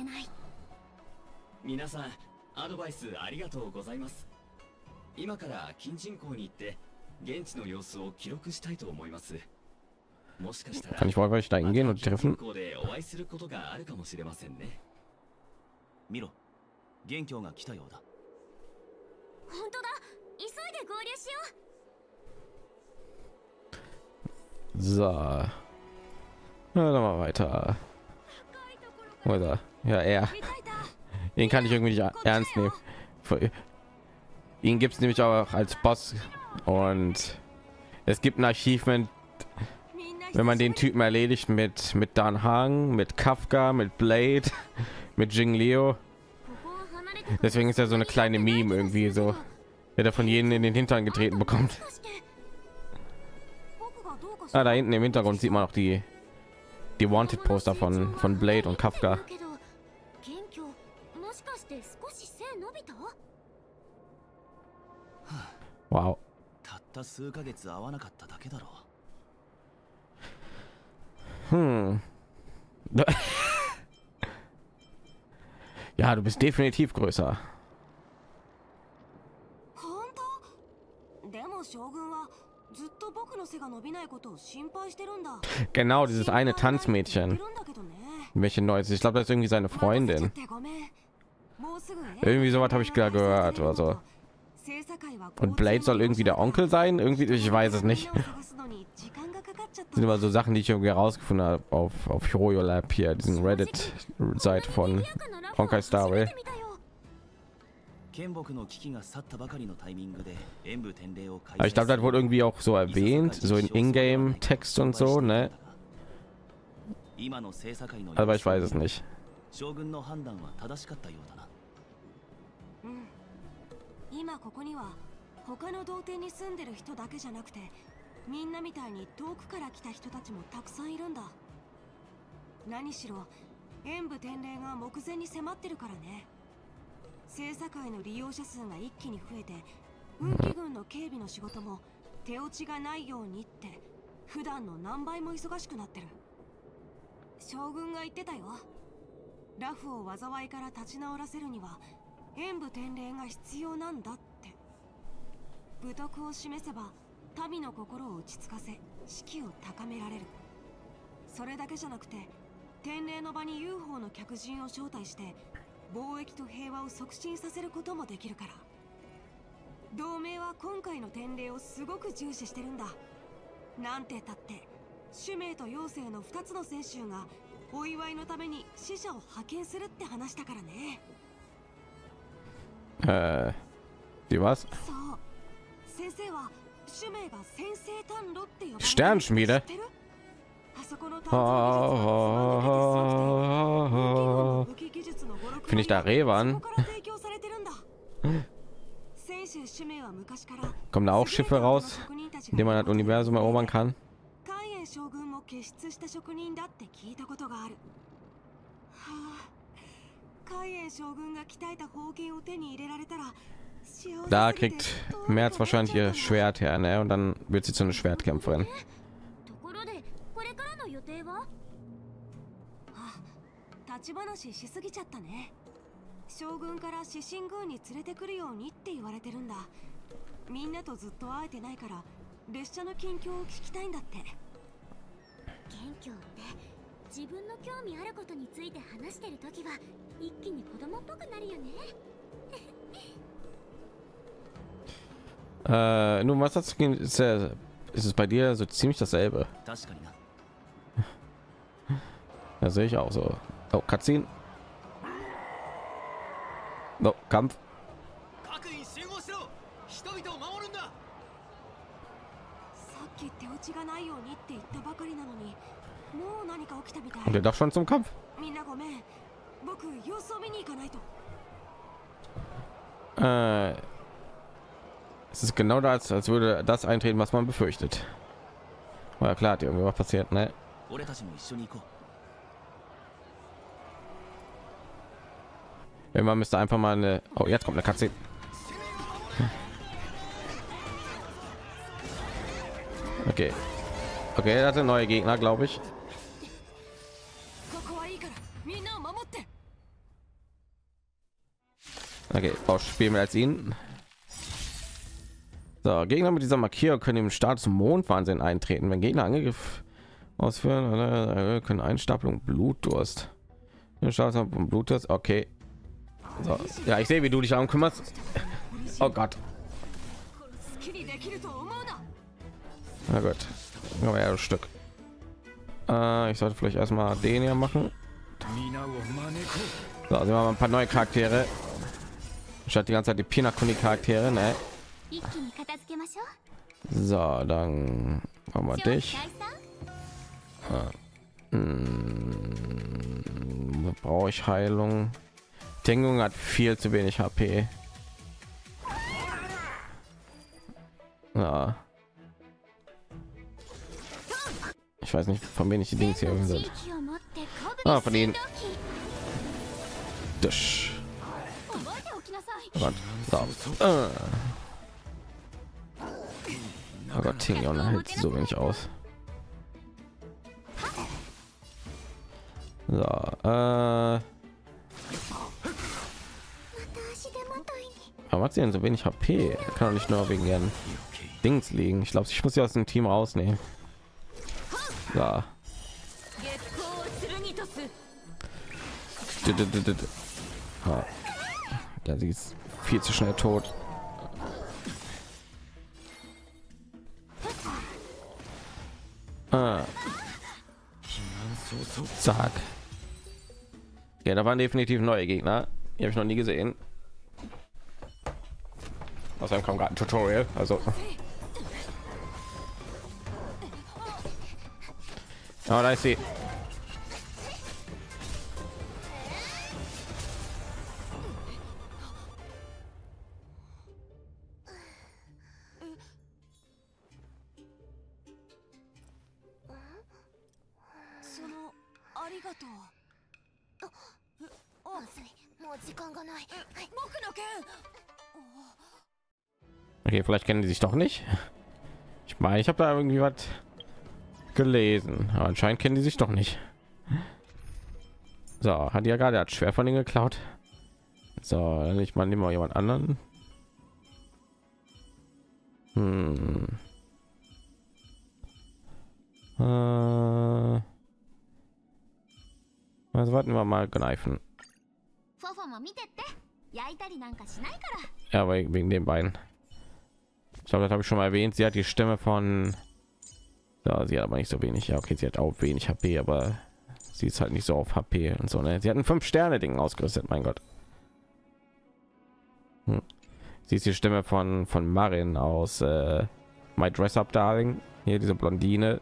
皆さんアドバイスありがとうございます。今から近人港に行って現地の様子を記録したいと思います。もしかしたら Kann ich wollte ich da hingehen und treffen? お会いすることがあるかもしれませんね。 見ろ、元凶が来たようだ。 本当だ、急いで合流しよう。 So. Na, dann mal weiter. Wo ist er? Ja, er. Den kann ich irgendwie nicht ernst nehmen. Ihn gibt es nämlich auch als Boss. Und es gibt ein Achievement, wenn man den Typen erledigt mit Dan Hang, mit Kafka, mit Blade, mit Jing Leo. Deswegen ist er so eine kleine Meme irgendwie so, der von jedem in den Hintern getreten bekommt. Ah, da hinten im Hintergrund sieht man auch die Wanted Poster von Blade und Kafka. Wow. Ja, du bist definitiv größer. Genau, dieses eine Tanzmädchen. Welche Neues? Ich glaube, das ist irgendwie seine Freundin. Irgendwie sowas habe ich gehört oder so. Und Blade soll irgendwie der Onkel sein? Irgendwie, ich weiß es nicht. Das sind immer so Sachen, die ich irgendwie herausgefunden habe auf Hyoyo Lab hier, diesen Reddit-Seite von Honkai Star Rail. Aber ich glaube, das wurde irgendwie auch so erwähnt, so in Ingame-Text und so, ne? Aber ich weiß es nicht. 今ここには他の童貞に住んでる人だけじゃなくて、みんなみたいに遠くから来た人たちもたくさんいるんだ。何しろ演武天霊が目前に迫ってるからね。聖査会の利用者数が一気に増えて、 運気軍の警備の仕事も手落ちがないようにって普段の何倍も忙しくなってる。将軍が言ってたよ。ラフを災いから立ち直らせるには演武天霊が必要なんだって。武徳を示せば民の心を落ち着かせ士気を高められる。それだけじゃなくて天霊の場に UFO の客人を招待して貿易と平和を促進させることもできるから。同盟は今回の天霊をすごく重視してるんだ。なんて言ったって主命と妖精の2つの選手がお祝いのために死者を派遣するって話だからね。 Die was? そう、先生は主命が先生丹炉って呼ばれてる。 Sternschmiede? finde ich da Revan? Kommen da auch Schiffe raus, in denen man das Universum erobern kann? Da kriegt März wahrscheinlich ihr Schwert her, ne? Und dann wird sie zu einer Schwertkämpferin. 立ち話しすぎちゃったね。将軍から獅子宮に連れてくるようにって言われてるんだ。みんなとずっと会えてないから列車の近況を聞きたいんだって。 謙虚って自分の興味あることについて話してるときは一気に子供っぽくなるよね。 Nun, was das ist es bei dir so ziemlich dasselbe. Da sehe ich auch so. Oh, Cutscene. No, Kampf. Und der doch schon zum Kampf. Es ist genau das, als würde das eintreten, was man befürchtet. War ja klar, hat irgendwie was passiert, ne? Man müsste einfach mal eine. Oh, jetzt kommt eine Katze. Okay, okay, das sind neue Gegner, glaube ich. Okay, spielen wir als ihn. So, Gegner mit dieser Markierung können im Status Mondwahnsinn eintreten. Wenn Gegner Angriff ausführen, können Einstapelung Blutdurst. Blutdurst, okay. So. Ja, ich sehe, wie du dich darum kümmerst. Oh Gott. Na gut, aber ja, ein Stück. Ich sollte vielleicht erstmal den hier machen. So, sehen wir mal ein paar neue Charaktere. Statt die ganze Zeit die Pinakuni-Charaktere, ne? So, dann machen wir dich. Brauche ich Heilung? Tengung hat viel zu wenig HP. Ja. Ich weiß nicht, von wem ich die Dings hier sind. Ah, von ihnen. Dusch. So. Oh Gott, Tingion hält so wenig aus. So, aber hat sie denn so wenig HP? Kann doch nicht nur wegen ihren Dings liegen. Ich glaube, ich muss sie aus dem Team rausnehmen. So. Ja, sie ist viel zu schnell tot. Zack. Ja, da waren definitiv neue Gegner. Die habe ich noch nie gesehen. Außerdem kommt gerade ein Tutorial, also. Oh, da ist sie. Okay, vielleicht kennen die sich doch nicht. Ich meine, ich habe da irgendwie was gelesen, aber anscheinend kennen die sich doch nicht. So, hat ja gerade schwer von denen geklaut. So, ich mal, nehmen wir jemand anderen. Also warten wir mal greifen. Ja, aber wegen den beiden. Ich glaube, das habe ich schon mal erwähnt. Sie hat die Stimme von. Ja, sie hat aber nicht so wenig. Ja, okay, sie hat auch wenig HP, aber sie ist halt nicht so auf HP und so. Ne? Sie hat ein 5-Sterne-Ding ausgerüstet. Mein Gott. Sie ist die Stimme von Marin aus My Dress Up Darling. Hier diese Blondine.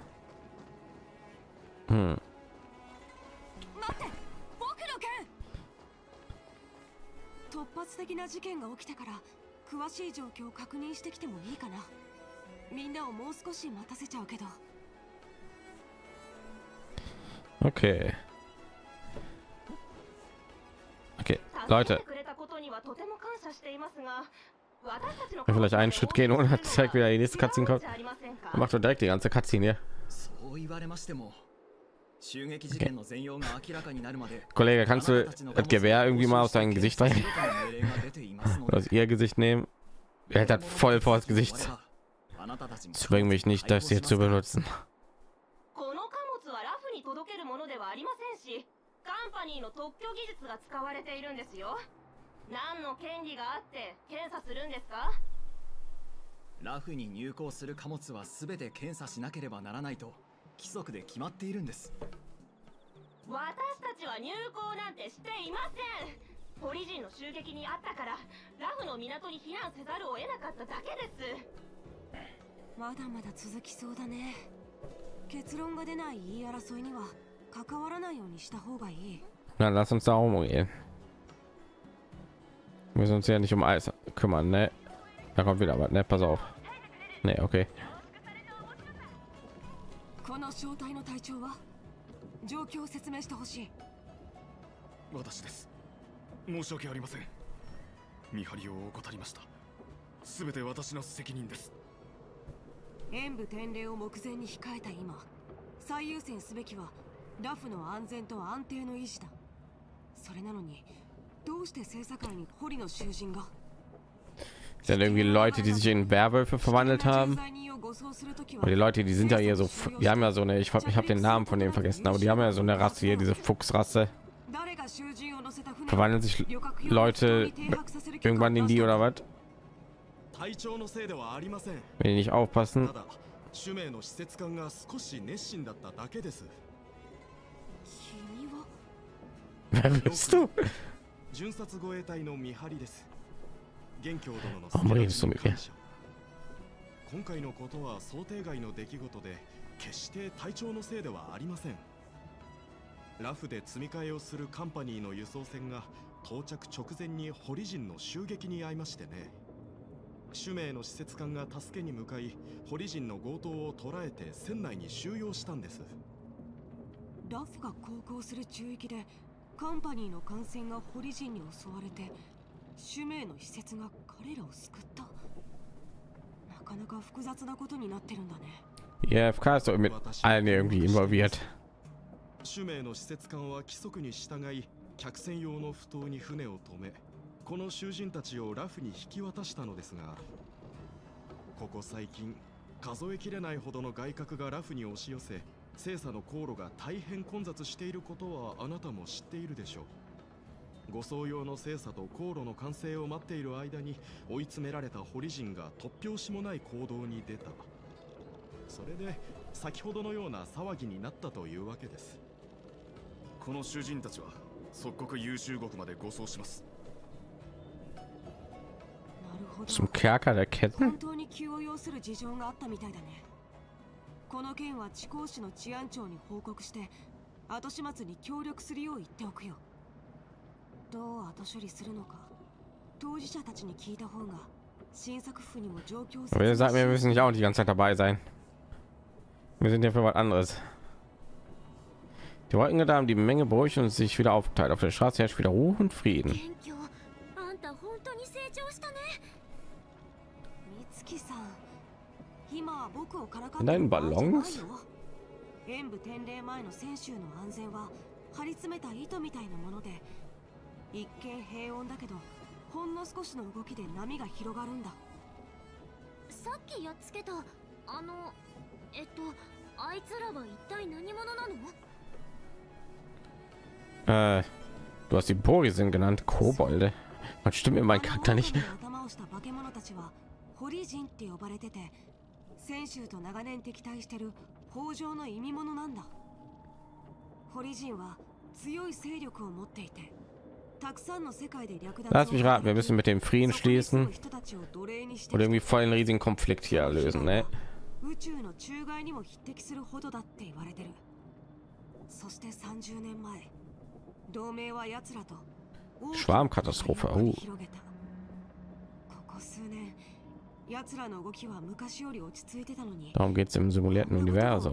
突発的な事件が起きたから詳しい状況を確認してきてもいいかな。みんなをもう少し待たせちゃうけど。 Okay. Okay, Leute. Vielleicht einen Schritt gehen und hat zeigt wieder die nächste Cutscene kommt. Macht doch direkt die ganze Cutscene hier. Okay. Kollege, kannst du das Gewehr irgendwie mal aus deinem Gesicht rein? Aus ihr Gesicht nehmen? Er hält das voll vor das Gesicht. Zwing mich nicht, das hier zu benutzen. Na, lass uns da umgehen. Wir müssen uns ja nicht um Eis kümmern, ne? Da kommt wieder was, ne? Pass auf. Ne, okay. この正体の隊長は状況を説明してほしい。 私です。申し訳ありません。見張りを怠りました。すべて私の責任です。 演武典礼を目前に控えた今、最優先すべきはラフの安全と安定の維持だ。それなのにどうして制作会に堀の囚人が Sind irgendwie Leute, die sich in Werwölfe verwandelt haben. Und die Leute, die sind ja hier so, die haben ja so eine, ich habe den Namen von dem vergessen, aber die haben ja so eine Rasse hier, diese Fuchsrasse. Verwandeln sich Leute irgendwann in die oder was? Wenn die nicht aufpassen. Wer bist du? Warum redest du mit mir? 今回のことは想定外の出来事で決して隊長のせいではありません。ラフで積み替えをするカンパニーの輸送船が到着直前に堀人の襲撃に遭いましてね。主名の施設官が助けに向かい堀人の強盗を捕らえて船内に収容したんです。 ラフが航行する中域でカンパニーの艦船が堀人に襲われて主名の施設が彼らを救った。なかなか複雑なことになってるんだね。 Ja, FK ist doch mit allen irgendwie involviert. 主名の施設官は規則に従い客船用の埠頭に船を止め、この囚人たちをラフに引き渡したのですが、ここ最近数えきれないほどの外国がラフに押し寄せ、精査の航路が大変混雑していることはあなたも知っているでしょう。護送用の精査と航路の完成を待っている間に追い詰められた堀人が突拍子もない行動に出た。それで先ほどのような騒ぎになったというわけです。この囚人たちは即刻優秀国まで護送します。 Zum Kerker der Ketten? 本当に気を要する事情があったみたいだね。この件は地高市の治安庁に報告して後始末に協力するよう言っておくよ。どう後処理するのか当事者たちに聞いた方が新作府にも状況を。 Wir sagen, wir müssen nicht auch die ganze Zeit dabei sein. Wir sind hier für was anderes. Die Wolken da haben die Menge beruhigt und sich wieder aufgeteilt. Auf der Straße herrscht wieder Ruhe und Frieden. 僕をからかってる場合じゃないよ。演武典礼前の選手の安全は張り詰めた糸みたいなもので、一見平穏だけどほんの少しの動きで波が広がるんだ。 さっきやっつけたあいつらは一体何者なの？ Du hast die Borisin genannt, Kobolde. Man stimmt mir mein Charakter nicht. ホリジンって呼ばれてて、選手と長年敵対してる北条の意味物なんだ。ホリジンは強い勢力を持っていて、たくさんの世界で略奪。 Lass mich raten, wir müssen mit dem Frieden schließen und irgendwie voll einen riesigen Konflikt hier lösen, ne? 宇宙の中外にも匹敵するほどだって言われてる。そして30年前、同盟は奴らと Schwarmkatastrophe. Oh. ここ数年、奴らの動きは昔より落ち着いてたのに。 Darum geht es im simulierten Universum.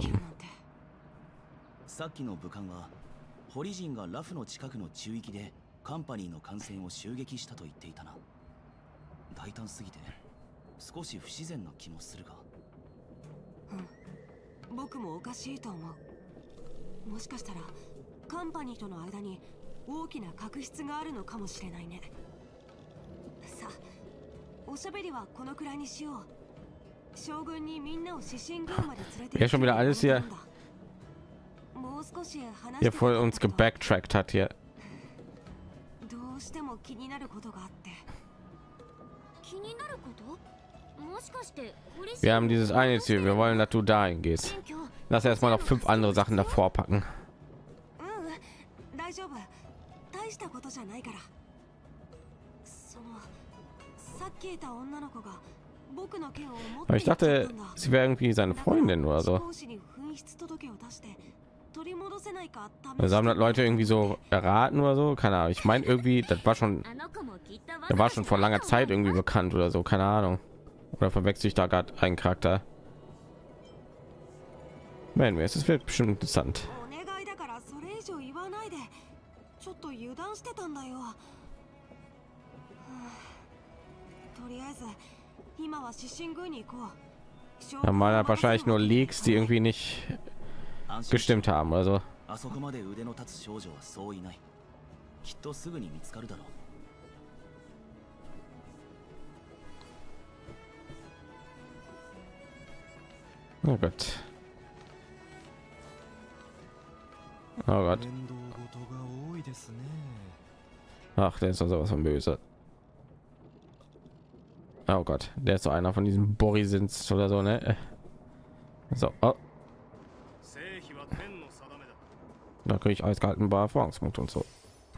さっきの武官はホリジンがラフの近くの中域でカンパニーの艦船を襲撃したと言っていたな。大胆すぎて少し不自然な気もするが。 僕もおかしいと思う。もしかしたらカンパニーとの間に大きな確執があるのかもしれないね。さあ、おしゃべりはこのくらいにしよう。将軍にみんなを獅子軍まで連れて。 Wer schon wieder alles hier voll uns gebacktrackt hat hier. どうしても気になることがあって。 気になること？ Wir haben dieses eine Ziel, wir wollen, dass du dahin gehst. Lass erstmal noch 5 andere Sachen davor packen. Aber ich dachte, sie wäre irgendwie seine Freundin oder so. Also haben das Leute irgendwie so erraten oder so, keine Ahnung. Ich meine irgendwie, das war schon vor langer Zeit irgendwie bekannt oder so, keine Ahnung. Oder verwechsel ich da gerade einen Charakter? Nein, es wird bestimmt interessant. Ja, man hat wahrscheinlich nur Leaks, die irgendwie nicht gestimmt haben, also. Oh Gott. Oh Gott. Ach, der ist doch sowas von böse. Oh Gott, der ist so einer von diesen Borisins oder so, ne? So, oh. Da kriege ich eiskalten Erfahrungspunkte und so.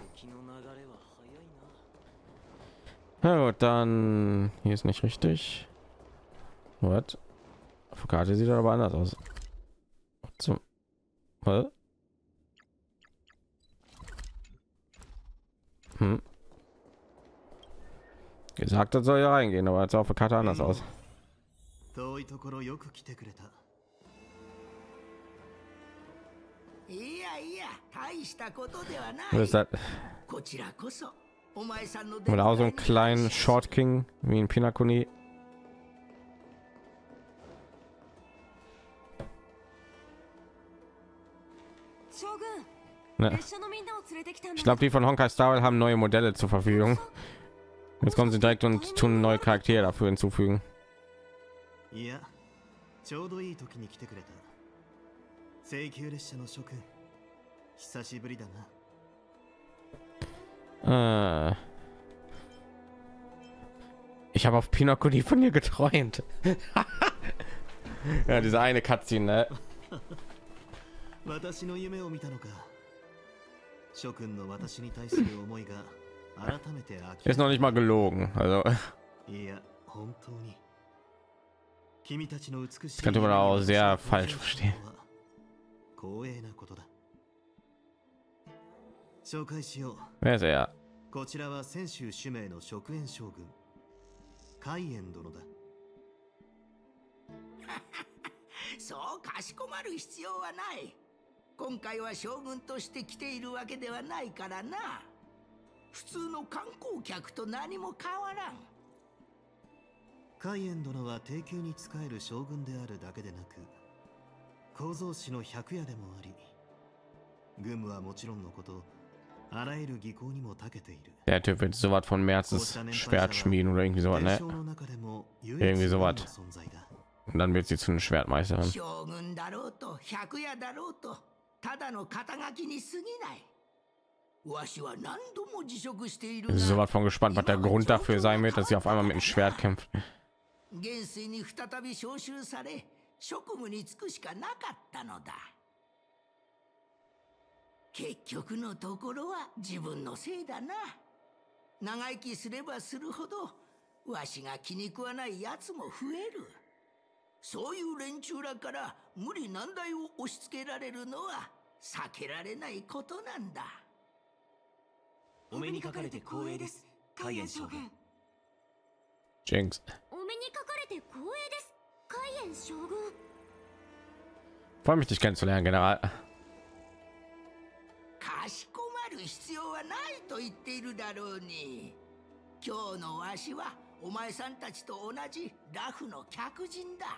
Ja gut, dann hier ist nicht richtig. What? Auf der Karte sieht aber anders aus. Zum gesagt, das soll ja reingehen, aber jetzt auf der Karte anders aus. Was ist das? Oder auch so einen kleinen Short King wie ein Pinakuni. Ne. Ich glaube, die von Honkai Star Rail haben neue Modelle zur Verfügung. Jetzt kommen sie direkt und tun neue Charaktere dafür hinzufügen. Ich habe auf Pinakuni von dir geträumt. Ja, diese eine Cutscene, ne? Ist noch nicht mal gelogen, also könnte man auch sehr falsch verstehen. Wer ist er? こちらは泉州主命の蜀燕将軍海燕殿だ。 そうかしこまる必要はない。今回は将軍として来ているわけではないからな。普通の観光客と何も変わらん。 海援殿は低級に仕える将軍であるだけでなく、構造師の百夜でもあり、軍務はもちろんのこと、あらゆる技巧にも長けている。 Der Typ wird so was von Merzes Schwert schmieden oder irgendwie sowas, ne? Irgendwie sowas. Und dann wird sie zu einer Schwertmeisterin. 将軍だろうと百夜だろうと、ただの肩書きに過ぎない。わしは何度も辞職している。 So was von gespannt, was der Grund dafür sein wird, dass sie auf einmal mit dem Schwert kämpft. 元帥に再び召集され、職務に就くしかなかったのだ。結局のところは自分のせいだな。長生きすればするほど、わしが気に食わないやつも増える。そういう連中らから無理難題を押し付けられるのは避けられないことなんだ。 お目にかかれて光栄です、海援将軍。 Jinx. お目にかかれて光栄です、海援将軍。 Freue mich, dich kennenzulernen, General. かしこまる必要はないと言っているだろうに。今日のわしはお前さんたちと同じラフの客人だ。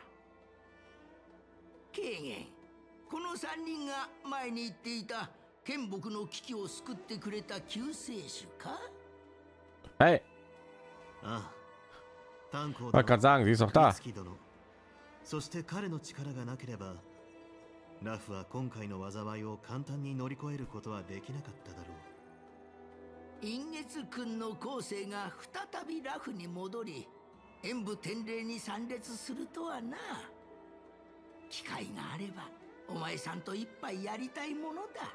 ケイゲン、この3人が前に言っていた剣木の危機を救ってくれた救世主か？ Hey. ああ、炭鉱 Wollte gerade sagen, sie ist doch da. そして彼の力がなければ、ラフは今回の災いを簡単に乗り越えることはできなかっただろう。 陰月君の後世が再びラフに戻り、演武天霊に参列するとはな。機会があればお前さんと一杯やりたいものだ。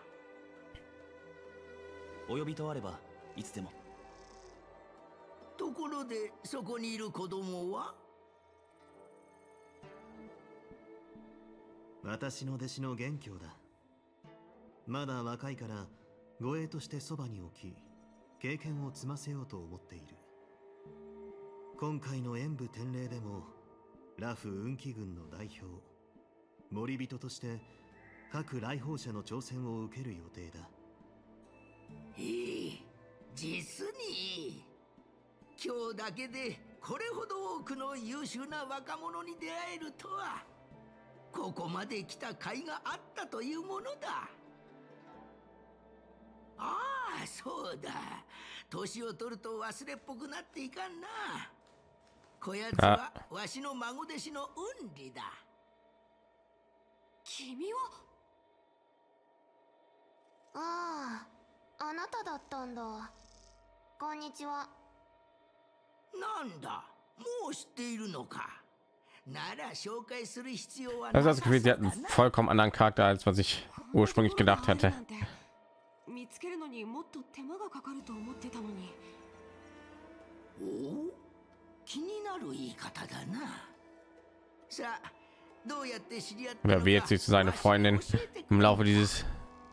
お呼びとあればいつでも。 ところでそこにいる子供は？ 私の弟子の元凶だ。まだ若いから護衛としてそばに置き、経験を積ませようと思っている。今回の演武天霊でもラフ運気軍の代表、森人として各来訪者の挑戦を受ける予定だ。 いい、実にいい。今日だけでこれほど多くの優秀な若者に出会えるとは、ここまで来た甲斐があったというものだ。ああ、そうだ。年を取ると忘れっぽくなっていかんな。こやつはわしの孫弟子のウンリだ。 君は？ ああ、あなただったんだ。こんにちは。 なんだ、もう知っているのか。 Also das Gefühl, sie hat einen vollkommen anderen Charakter, als was ich ursprünglich gedacht hatte. 見つけるのにもっと手間がかかると思ってたのに。 おお、気になる言い方だな。さあ、どうやって知り合ったのか。 Oder wird sie zu seiner Freundin im Laufe dieser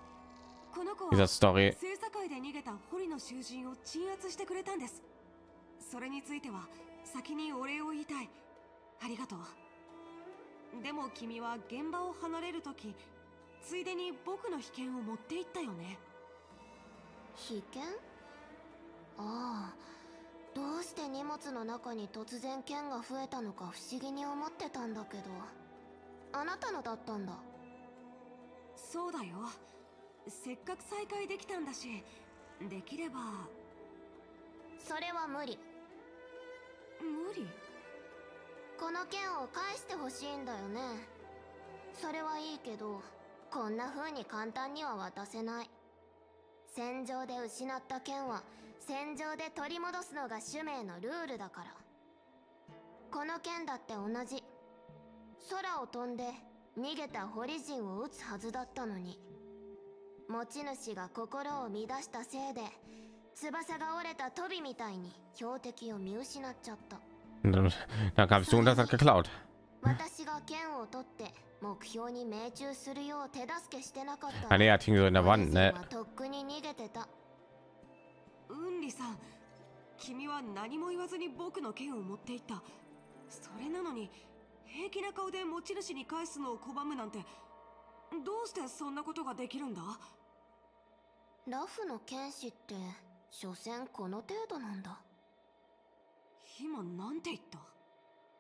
Story? 聖査会で逃げた堀の囚人を鎮圧してくれたんです。それについては先にお礼を言いたい。ありがとう。でも君は現場を離れるとき、ついでに僕の秘剣を持って行ったよね。 秘剣？ああ、どうして荷物の中に突然剣が増えたのか不思議に思ってたんだけど、あなたのだったんだ。 そうだよ。せっかく再会できたんだし、できれば。 それは無理。 無理？ この剣を返してほしいんだよね。それはいいけど、こんな風に簡単には渡せない。戦場で失った剣は戦場で取り戻すのが使命のルールだから。この剣だって同じ。空を飛んで逃げた堀人を撃つはずだったのに、持ち主が心を乱したせいで翼が折れたトビみたいに標的を見失っちゃった。 Dann kamst du und das hat geklaut. 私が剣を取って目標に命中するよう手助けしてなかった。 Ah, nee, er hing so in der Wand, ne? とっくに逃げてた。 ウンリさん、君は何も言わずに僕の剣を持っていった。それなのに平気な顔で持ち主に返すのを拒むなんて、どうしてそんなことができるんだ？ ラフの剣士って所詮この程度なんだ。 今なんて言った？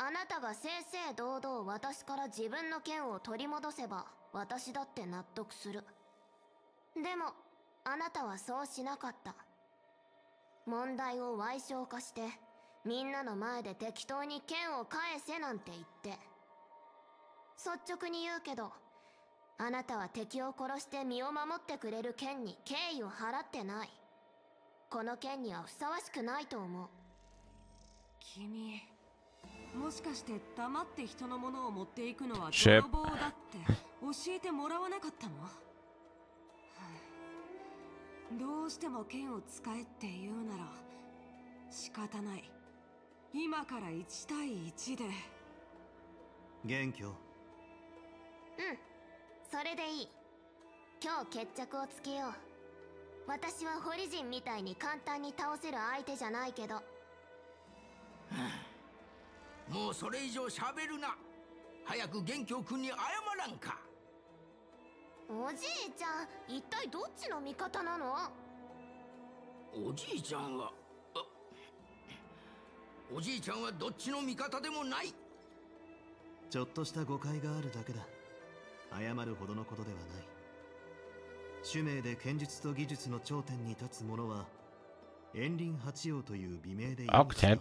あなたが正々堂々私から自分の剣を取り戻せば私だって納得する。でもあなたはそうしなかった。問題を矮小化してみんなの前で適当に剣を返せなんて言って。率直に言うけど、あなたは敵を殺して身を守ってくれる剣に敬意を払ってない。この剣にはふさわしくないと思う。 君、もしかして黙って人のものを持っていくのは泥棒だって教えてもらわなかったの？どうしても剣を使えって言うなら仕方ない。今から1対1で。 元凶。 それでいい。今日決着をつけよう。私はホリジンみたいに簡単に倒せる相手じゃないけど。 もうそれ以上喋るな。早く元凶君に謝らんか。 おじいちゃん、一体どっちの味方なの？ おじいちゃんはどっちの味方でもない。 ちょっとした誤解があるだけだ。謝るほどのことではない。主命で剣術と技術の頂点に立つ者は炎輪八王という美名でいる。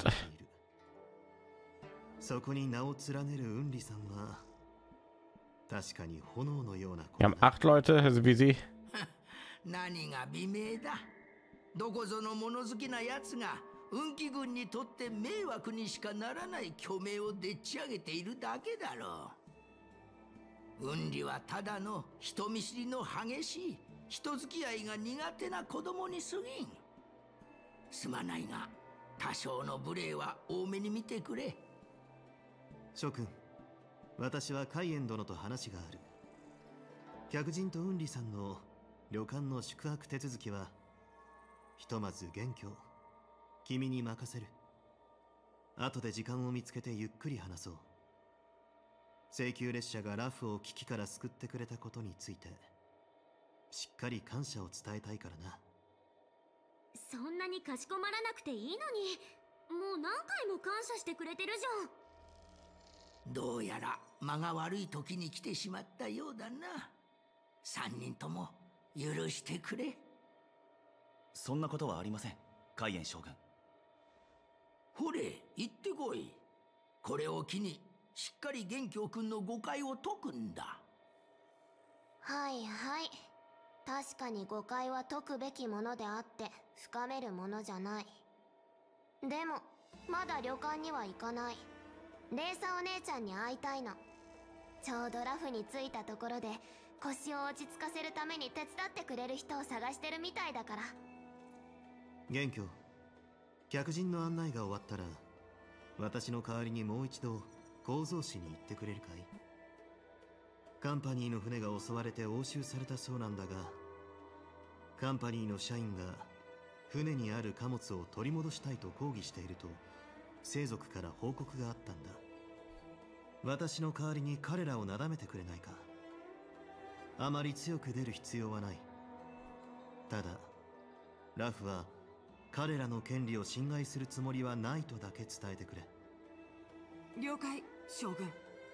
そこに名を連ねる雲里さんは確かに炎のような子だ。 Wir haben 8 Leute, also wie sie. 何が美名だ。どこぞの物好きな奴が運気軍にとって迷惑にしかならない虚名をでっち上げているだけだろう。雲里はただの人見知りの激しい人付き合いが苦手な子供に過ぎん。すまないが多少の無礼は多めに見てくれ。 諸君、私は海燕殿と話がある。客人と雲里さんの旅館の宿泊手続きはひとまず元凶、君に任せる。後で時間を見つけてゆっくり話そう。請求列車がラフを危機から救ってくれたことについてしっかり感謝を伝えたいからな。 そんなにかしこまらなくていいのに、もう何回も感謝してくれてるじゃん。 どうやら間が悪い時に来てしまったようだな。3人とも許してくれ。 そんなことはありません、海燕将軍。 ほれ、行ってこい。これを機にしっかり元凶君の誤解を解くんだ。 はいはい。確かに誤解は解くべきものであって深めるものじゃない。でもまだ旅館には行かない。レイサお姉ちゃんに会いたいの。ちょうどラフに着いたところで腰を落ち着かせるために手伝ってくれる人を探してるみたいだから。 元凶、客人の案内が終わったら私の代わりにもう一度構造市に行ってくれるかい？カンパニーの船が襲われて押収されたそうなんだが、カンパニーの社員が船にある貨物を取り戻したいと抗議していると生族から報告があったんだ。私の代わりに彼らをなだめてくれないか？あまり強く出る必要はない。ただラフは彼らの権利を侵害するつもりはないとだけ伝えてくれ。 了解、将軍。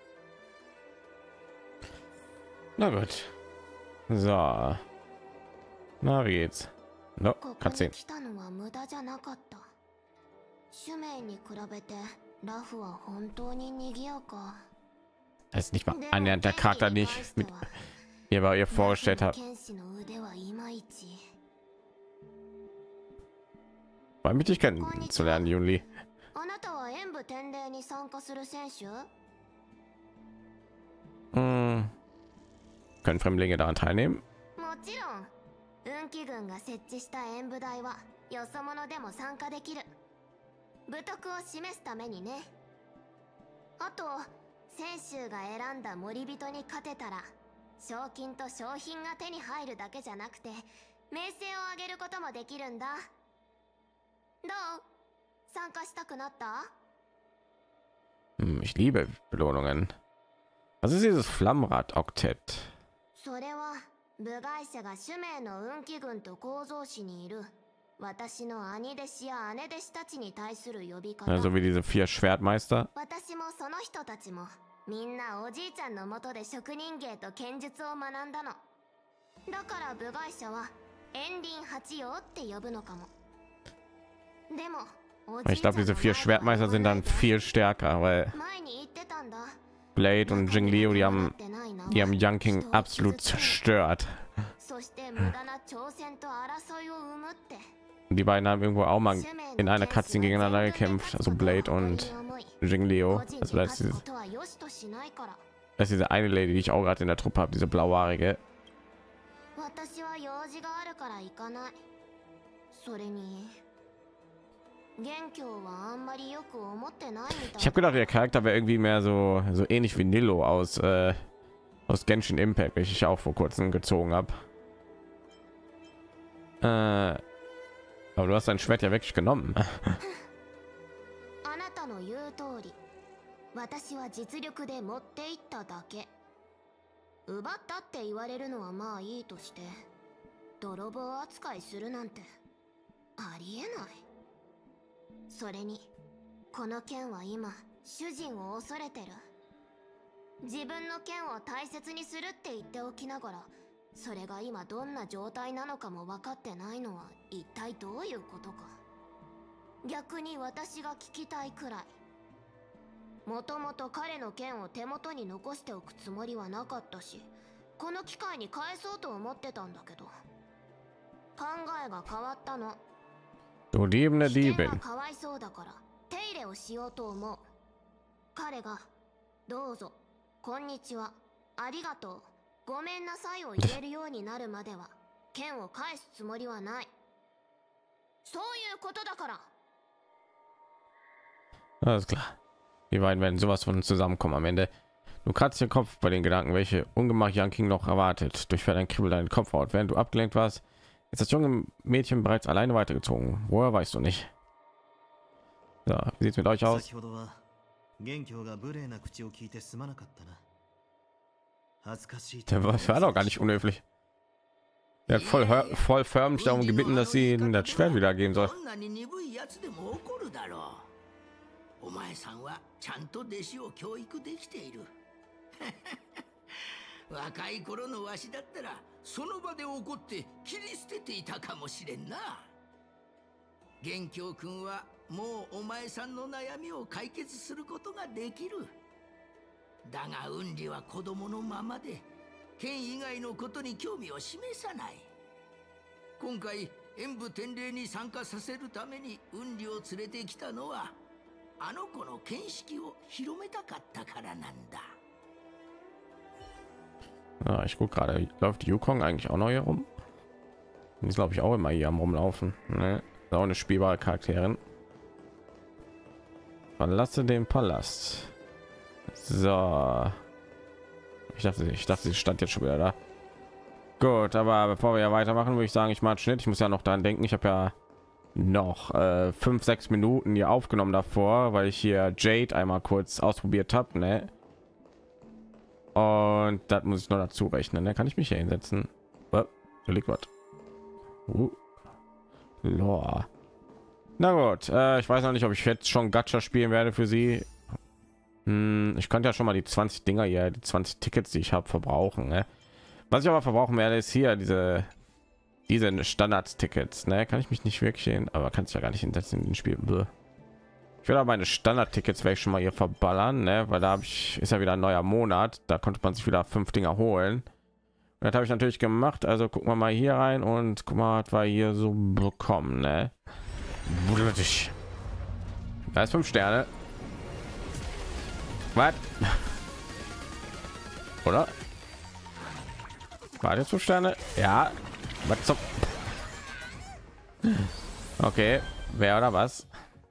Na gut. So. Na, wie geht's? No, ここ Cutscene. に来たのは無駄じゃなかった。主命に比べてラフは本当に賑やか。 Das ist nicht mal annähernd der Charakter, den ich mit ihr bei ihr vorgestellt habe. 剣士の腕はいまいち。 War mich dich kennenzulernen, Junli. あなたは演武典礼に参加する選手？ Können Fremdlinge daran teilnehmen? もちろん。運気軍が設置した演武台はよそ者でも参加できる。武徳を示すためにね。あと選手が選んだ森人に勝てたら賞金と商品が手に入るだけじゃなくて名声を上げることもできるんだ。どう？参加したくなった？ Ich liebe Belohnungen. Was ist dieses Flammrad-Oktett? それは部外者が主命の運気軍と構造士にいる私の兄弟子や姉弟子たちに対する呼び方。 Also wie diese 4 Schwertmeister. 私もその人たちもみんなおじいちゃんの下で職人芸と剣術を学んだの。だから部外者は炎輪八葉って呼ぶのかも。でも Ich glaube, diese 4 Schwertmeister sind dann viel stärker, weil Blade und Jingliu, die haben Yanking absolut zerstört. Die beiden haben irgendwo auch mal in einer Cutscene gegeneinander gekämpft, also Blade und Jingliu. Also das ist diese eine Lady, die ich auch gerade in der Truppe habe, diese blauhaarige. Ich habe gedacht, der Charakter wäre irgendwie mehr so ähnlich wie Nilo aus Genshin Impact, welches ich auch vor kurzem gezogen habe. Aber du hast dein Schwert ja wirklich genommen. それにこの剣は今主人を恐れてる。自分の剣を大切にするって言っておきながら、それが今どんな状態なのかも分かってないのは一体どういうことか。逆に私が聞きたいくらい。もともと彼の剣を手元に残しておくつもりはなかったし、この機会に返そうと思ってたんだけど、考えが変わったの。 Du liebende Diebin. かわいそうだから手入れをしようと思う。彼がどうぞ、こんにちは、ありがとう、ごめんなさいを言えるようになるまでは剣を返すつもりはない。そういうことだから。 Alles klar. Die beiden werden sowas von zusammenkommen am Ende. Du kratzt den Kopf bei den Gedanken, welche Ungemach Yanking noch erwartet. Durchfährt ein Kribbel deinen Kopfhaut. Während du abgelenkt warst, ist das junge Mädchen bereits alleine weitergezogen. Woher weißt du nicht? So, wie sieht es mit euch aus? Der war doch gar nicht unhöflich. Der hat voll förmlich darum gebeten, dass sie ihnen das Schwert wieder geben soll. お前さんはちゃんと弟子を教育できている。若い頃のわしだったらその場で怒って切り捨てていたかもしれんな。元凶君はもうお前さんの悩みを解決することができる。だが雲里は子供のままで剣以外のことに興味を示さない。今回演武天礼に参加させるために雲里を連れてきたのはあの子の見識を広めたかったからなんだ。 Ja, ich gucke gerade, läuft Yukong eigentlich auch noch hier rum? Die ist glaube ich auch immer hier am rumlaufen. Ne? Ist auch eine spielbare Charakterin. Verlasse den Palast. So. Ich dachte, sie stand jetzt schon wieder da. Gut, aber bevor wir ja weitermachen, würde ich sagen, ich mache Schnitt. Ich muss ja noch daran denken, ich habe ja noch 5-6 Minuten hier aufgenommen davor, weil ich hier Jade einmal kurz ausprobiert habe, ne? Und das muss ich noch dazu rechnen, ne? Kann ich mich hier hinsetzen? Da liegt was. Na gut, ich weiß noch nicht, ob ich jetzt schon Gacha spielen werde für sie. Ich könnte ja schon mal die 20 Dinger hier, die 20 Tickets, die ich habe, verbrauchen, ne? Was ich aber verbrauchen werde, ist hier diese Standard-Tickets, ne? Kann ich mich nicht wirklich hin, aber kann ich ja gar nicht hinsetzen in den Spiel. Ich werde aber meine Standard-Tickets werde ich schon mal hier verballern, ne? Weil da habe ich, ist ja wieder ein neuer Monat, da konnte man sich wieder 5 Dinger holen. Und das habe ich natürlich gemacht, also gucken wir mal hier rein und guck mal, was wir hier so bekommen, ne? Da ist 5 Sterne. Was? Oder? War jetzt 5 Sterne? Ja. Was zum... Okay, wer oder was?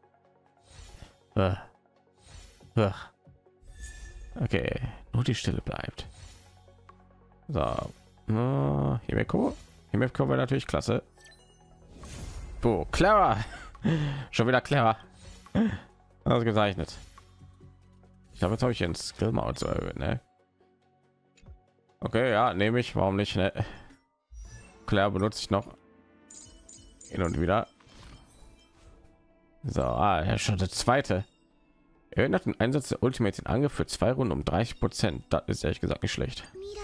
Okay, nur die Stille bleibt. So, Himeko wäre natürlich klasse. Oh, Clara, schon wieder Clara. Ausgezeichnet. Ich glaube, jetzt habe ich den Skill Mode zu erhöhen, ne? Okay, ja, nehme ich. Warum nicht? Ne? Claire benutze ich noch hin und wieder. So, ja, schon der zweite. Erinnert den Einsatz der Ultimate in Angriff für 2 Runden um 30%. Das ist ehrlich gesagt nicht schlecht.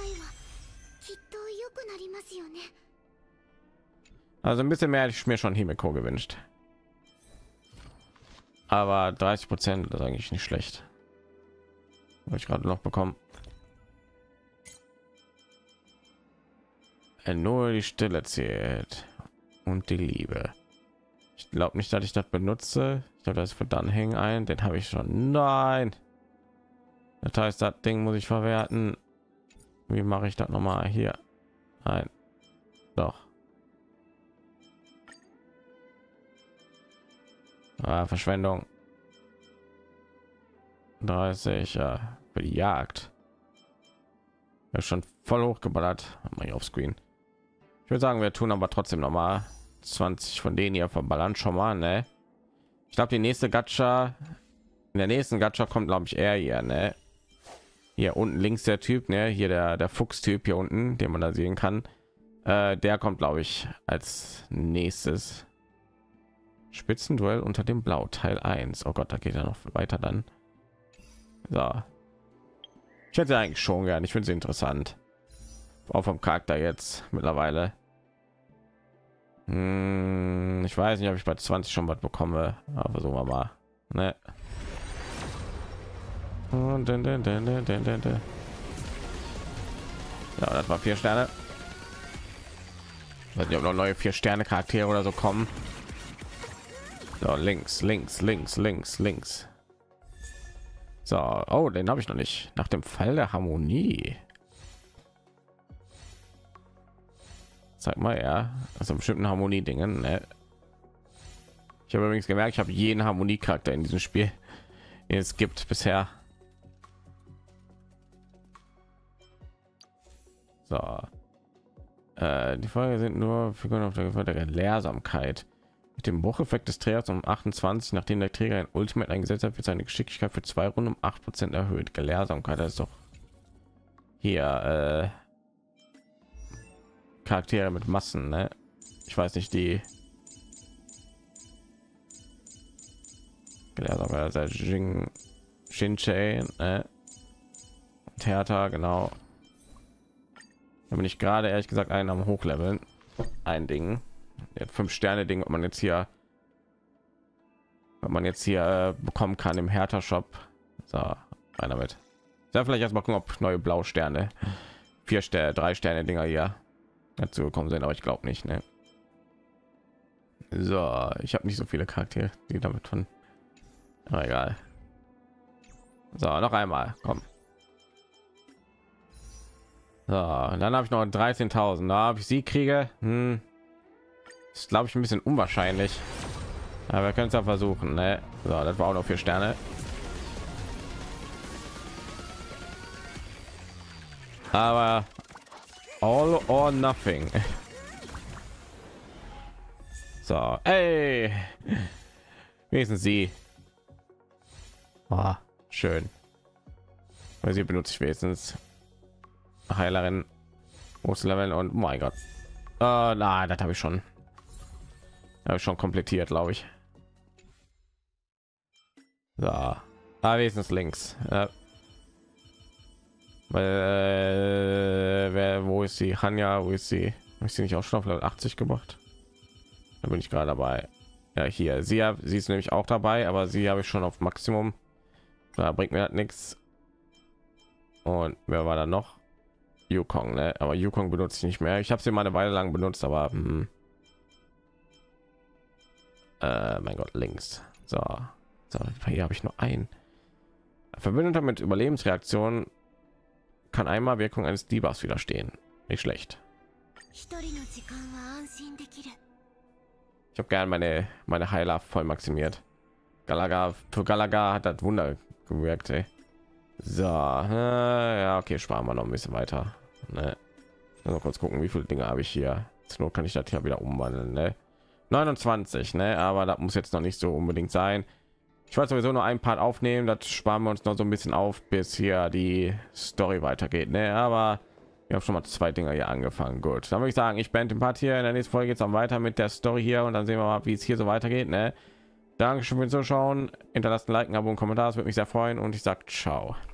Also ein bisschen mehr hätte ich mir schon Himeko gewünscht. Aber 30% ist eigentlich nicht schlecht. Habe ich gerade noch bekommen. Nur die Stille zählt und die Liebe. Ich glaube nicht, dass ich das benutze. Ich glaube, das ist für dann hängen ein. Den habe ich schon. Nein. Das heißt, das Ding muss ich verwerten. Wie mache ich das noch mal hier? Nein. Doch. Verschwendung. 30 ja, für die Jagd. Ja, schon voll hochgeballert. Mal hier auf Screen. Ich würde sagen, wir tun aber trotzdem noch mal 20 von denen hier verballern schon mal, ne? Ich glaube, die nächste Gacha, in der nächsten Gacha kommt, glaube ich, eher hier, ne? Hier unten links der Typ, ne? Hier der Fuchs-Typ hier unten, den man da sehen kann. Der kommt, glaube ich, als nächstes. Spitzenduell unter dem Blau, Teil 1. Oh Gott, da geht er noch weiter dann. So. Ich hätte eigentlich schon gern. Ich finde sie interessant. Auch vom Charakter jetzt mittlerweile. Ich weiß nicht, ob ich bei 20 schon was bekomme. Aber versuchen wir mal. Ne? Ja, das war 4 Sterne. Ich weiß nicht, ob noch neue 4 Sterne Charaktere oder so kommen. So, links, links, links, links, links. So, oh, den habe ich noch nicht. Nach dem Fall der Harmonie. Zeig mal, ja, also bestimmten Harmonie-Dingen. Ne? Ich habe übrigens gemerkt, ich habe jeden Harmonie-Charakter in diesem Spiel, den es gibt bisher. So, die Folge sind nur Figuren auf der Gefahr der Gelehrsamkeit. Mit dem Brucheffekt des Trägers um 28, nachdem der Träger ein Ultimate eingesetzt hat, wird seine Geschicklichkeit für 2 Runden um 8% erhöht. Gelehrsamkeit, das ist doch hier Charaktere mit Massen, ne? Ich weiß nicht, die Gelehrsamkeit, also Shinchei, ne? Theater, genau. Da bin ich gerade ehrlich gesagt einen am Hochleveln. Ein Ding. 5 Sterne Ding, ob man jetzt hier bekommen kann im Hertha Shop. So, rein damit. Ja, vielleicht erst mal gucken, ob neue Blausterne 4 Sterne 3 Sterne Dinger hier dazu gekommen sind, aber ich glaube nicht, ne? So, ich habe nicht so viele Charaktere, die damit von, aber egal. So, noch einmal, komm. So, dann habe ich noch 13.000. Da habe ich sie kriege. Ist, glaube ich, ein bisschen unwahrscheinlich, aber wir können es ja versuchen, ne? So, das war auch noch 4 Sterne. Aber all or nothing. So, ey, wenigstens sie. Oh, schön. Weil sie benutze ich wenigstens Heilerin, Level und oh mein Gott. Nein, das habe ich schon. Habe ich schon komplettiert, glaube ich. So, wenigstens links. Weil wo ist sie? Hanya, wo ist sie? Habe ich sie nicht auch schon auf Level 80 gemacht? Da bin ich gerade dabei. Ja, hier. Sie ist nämlich auch dabei, aber sie habe ich schon auf Maximum. Da bringt mir nichts. Und wer war da noch? Yukong, ne? Aber Yukong benutze ich nicht mehr. Ich habe sie mal eine Weile lang benutzt, aber mein Gott, links. So, hier habe ich nur einen. Verbündeter mit Überlebensreaktion kann einmal Wirkung eines Debuffs widerstehen. Nicht schlecht. Ich habe gern meine Heiler voll maximiert. Galaga, für Galaga hat das Wunder gewirkt, ey. So, ja, okay, sparen wir noch ein bisschen weiter. Ne? Mal kurz gucken, wie viele Dinge habe ich hier. Zur Not kann ich das hier wieder umwandeln, ne? 29, ne? Aber das muss jetzt noch nicht so unbedingt sein. Ich wollte sowieso nur ein Part aufnehmen, das sparen wir uns noch so ein bisschen auf, bis hier die Story weitergeht, ne? Aber wir haben schon mal 2 Dinger hier angefangen. Gut, dann würde ich sagen, ich beende den Part hier. In der nächsten Folge geht es dann weiter mit der Story hier und dann sehen wir mal, wie es hier so weitergeht, ne? Dankeschön fürs Zuschauen. Hinterlasst ein Like, ein Abo, einen Kommentar, das würde mich sehr freuen und ich sage ciao.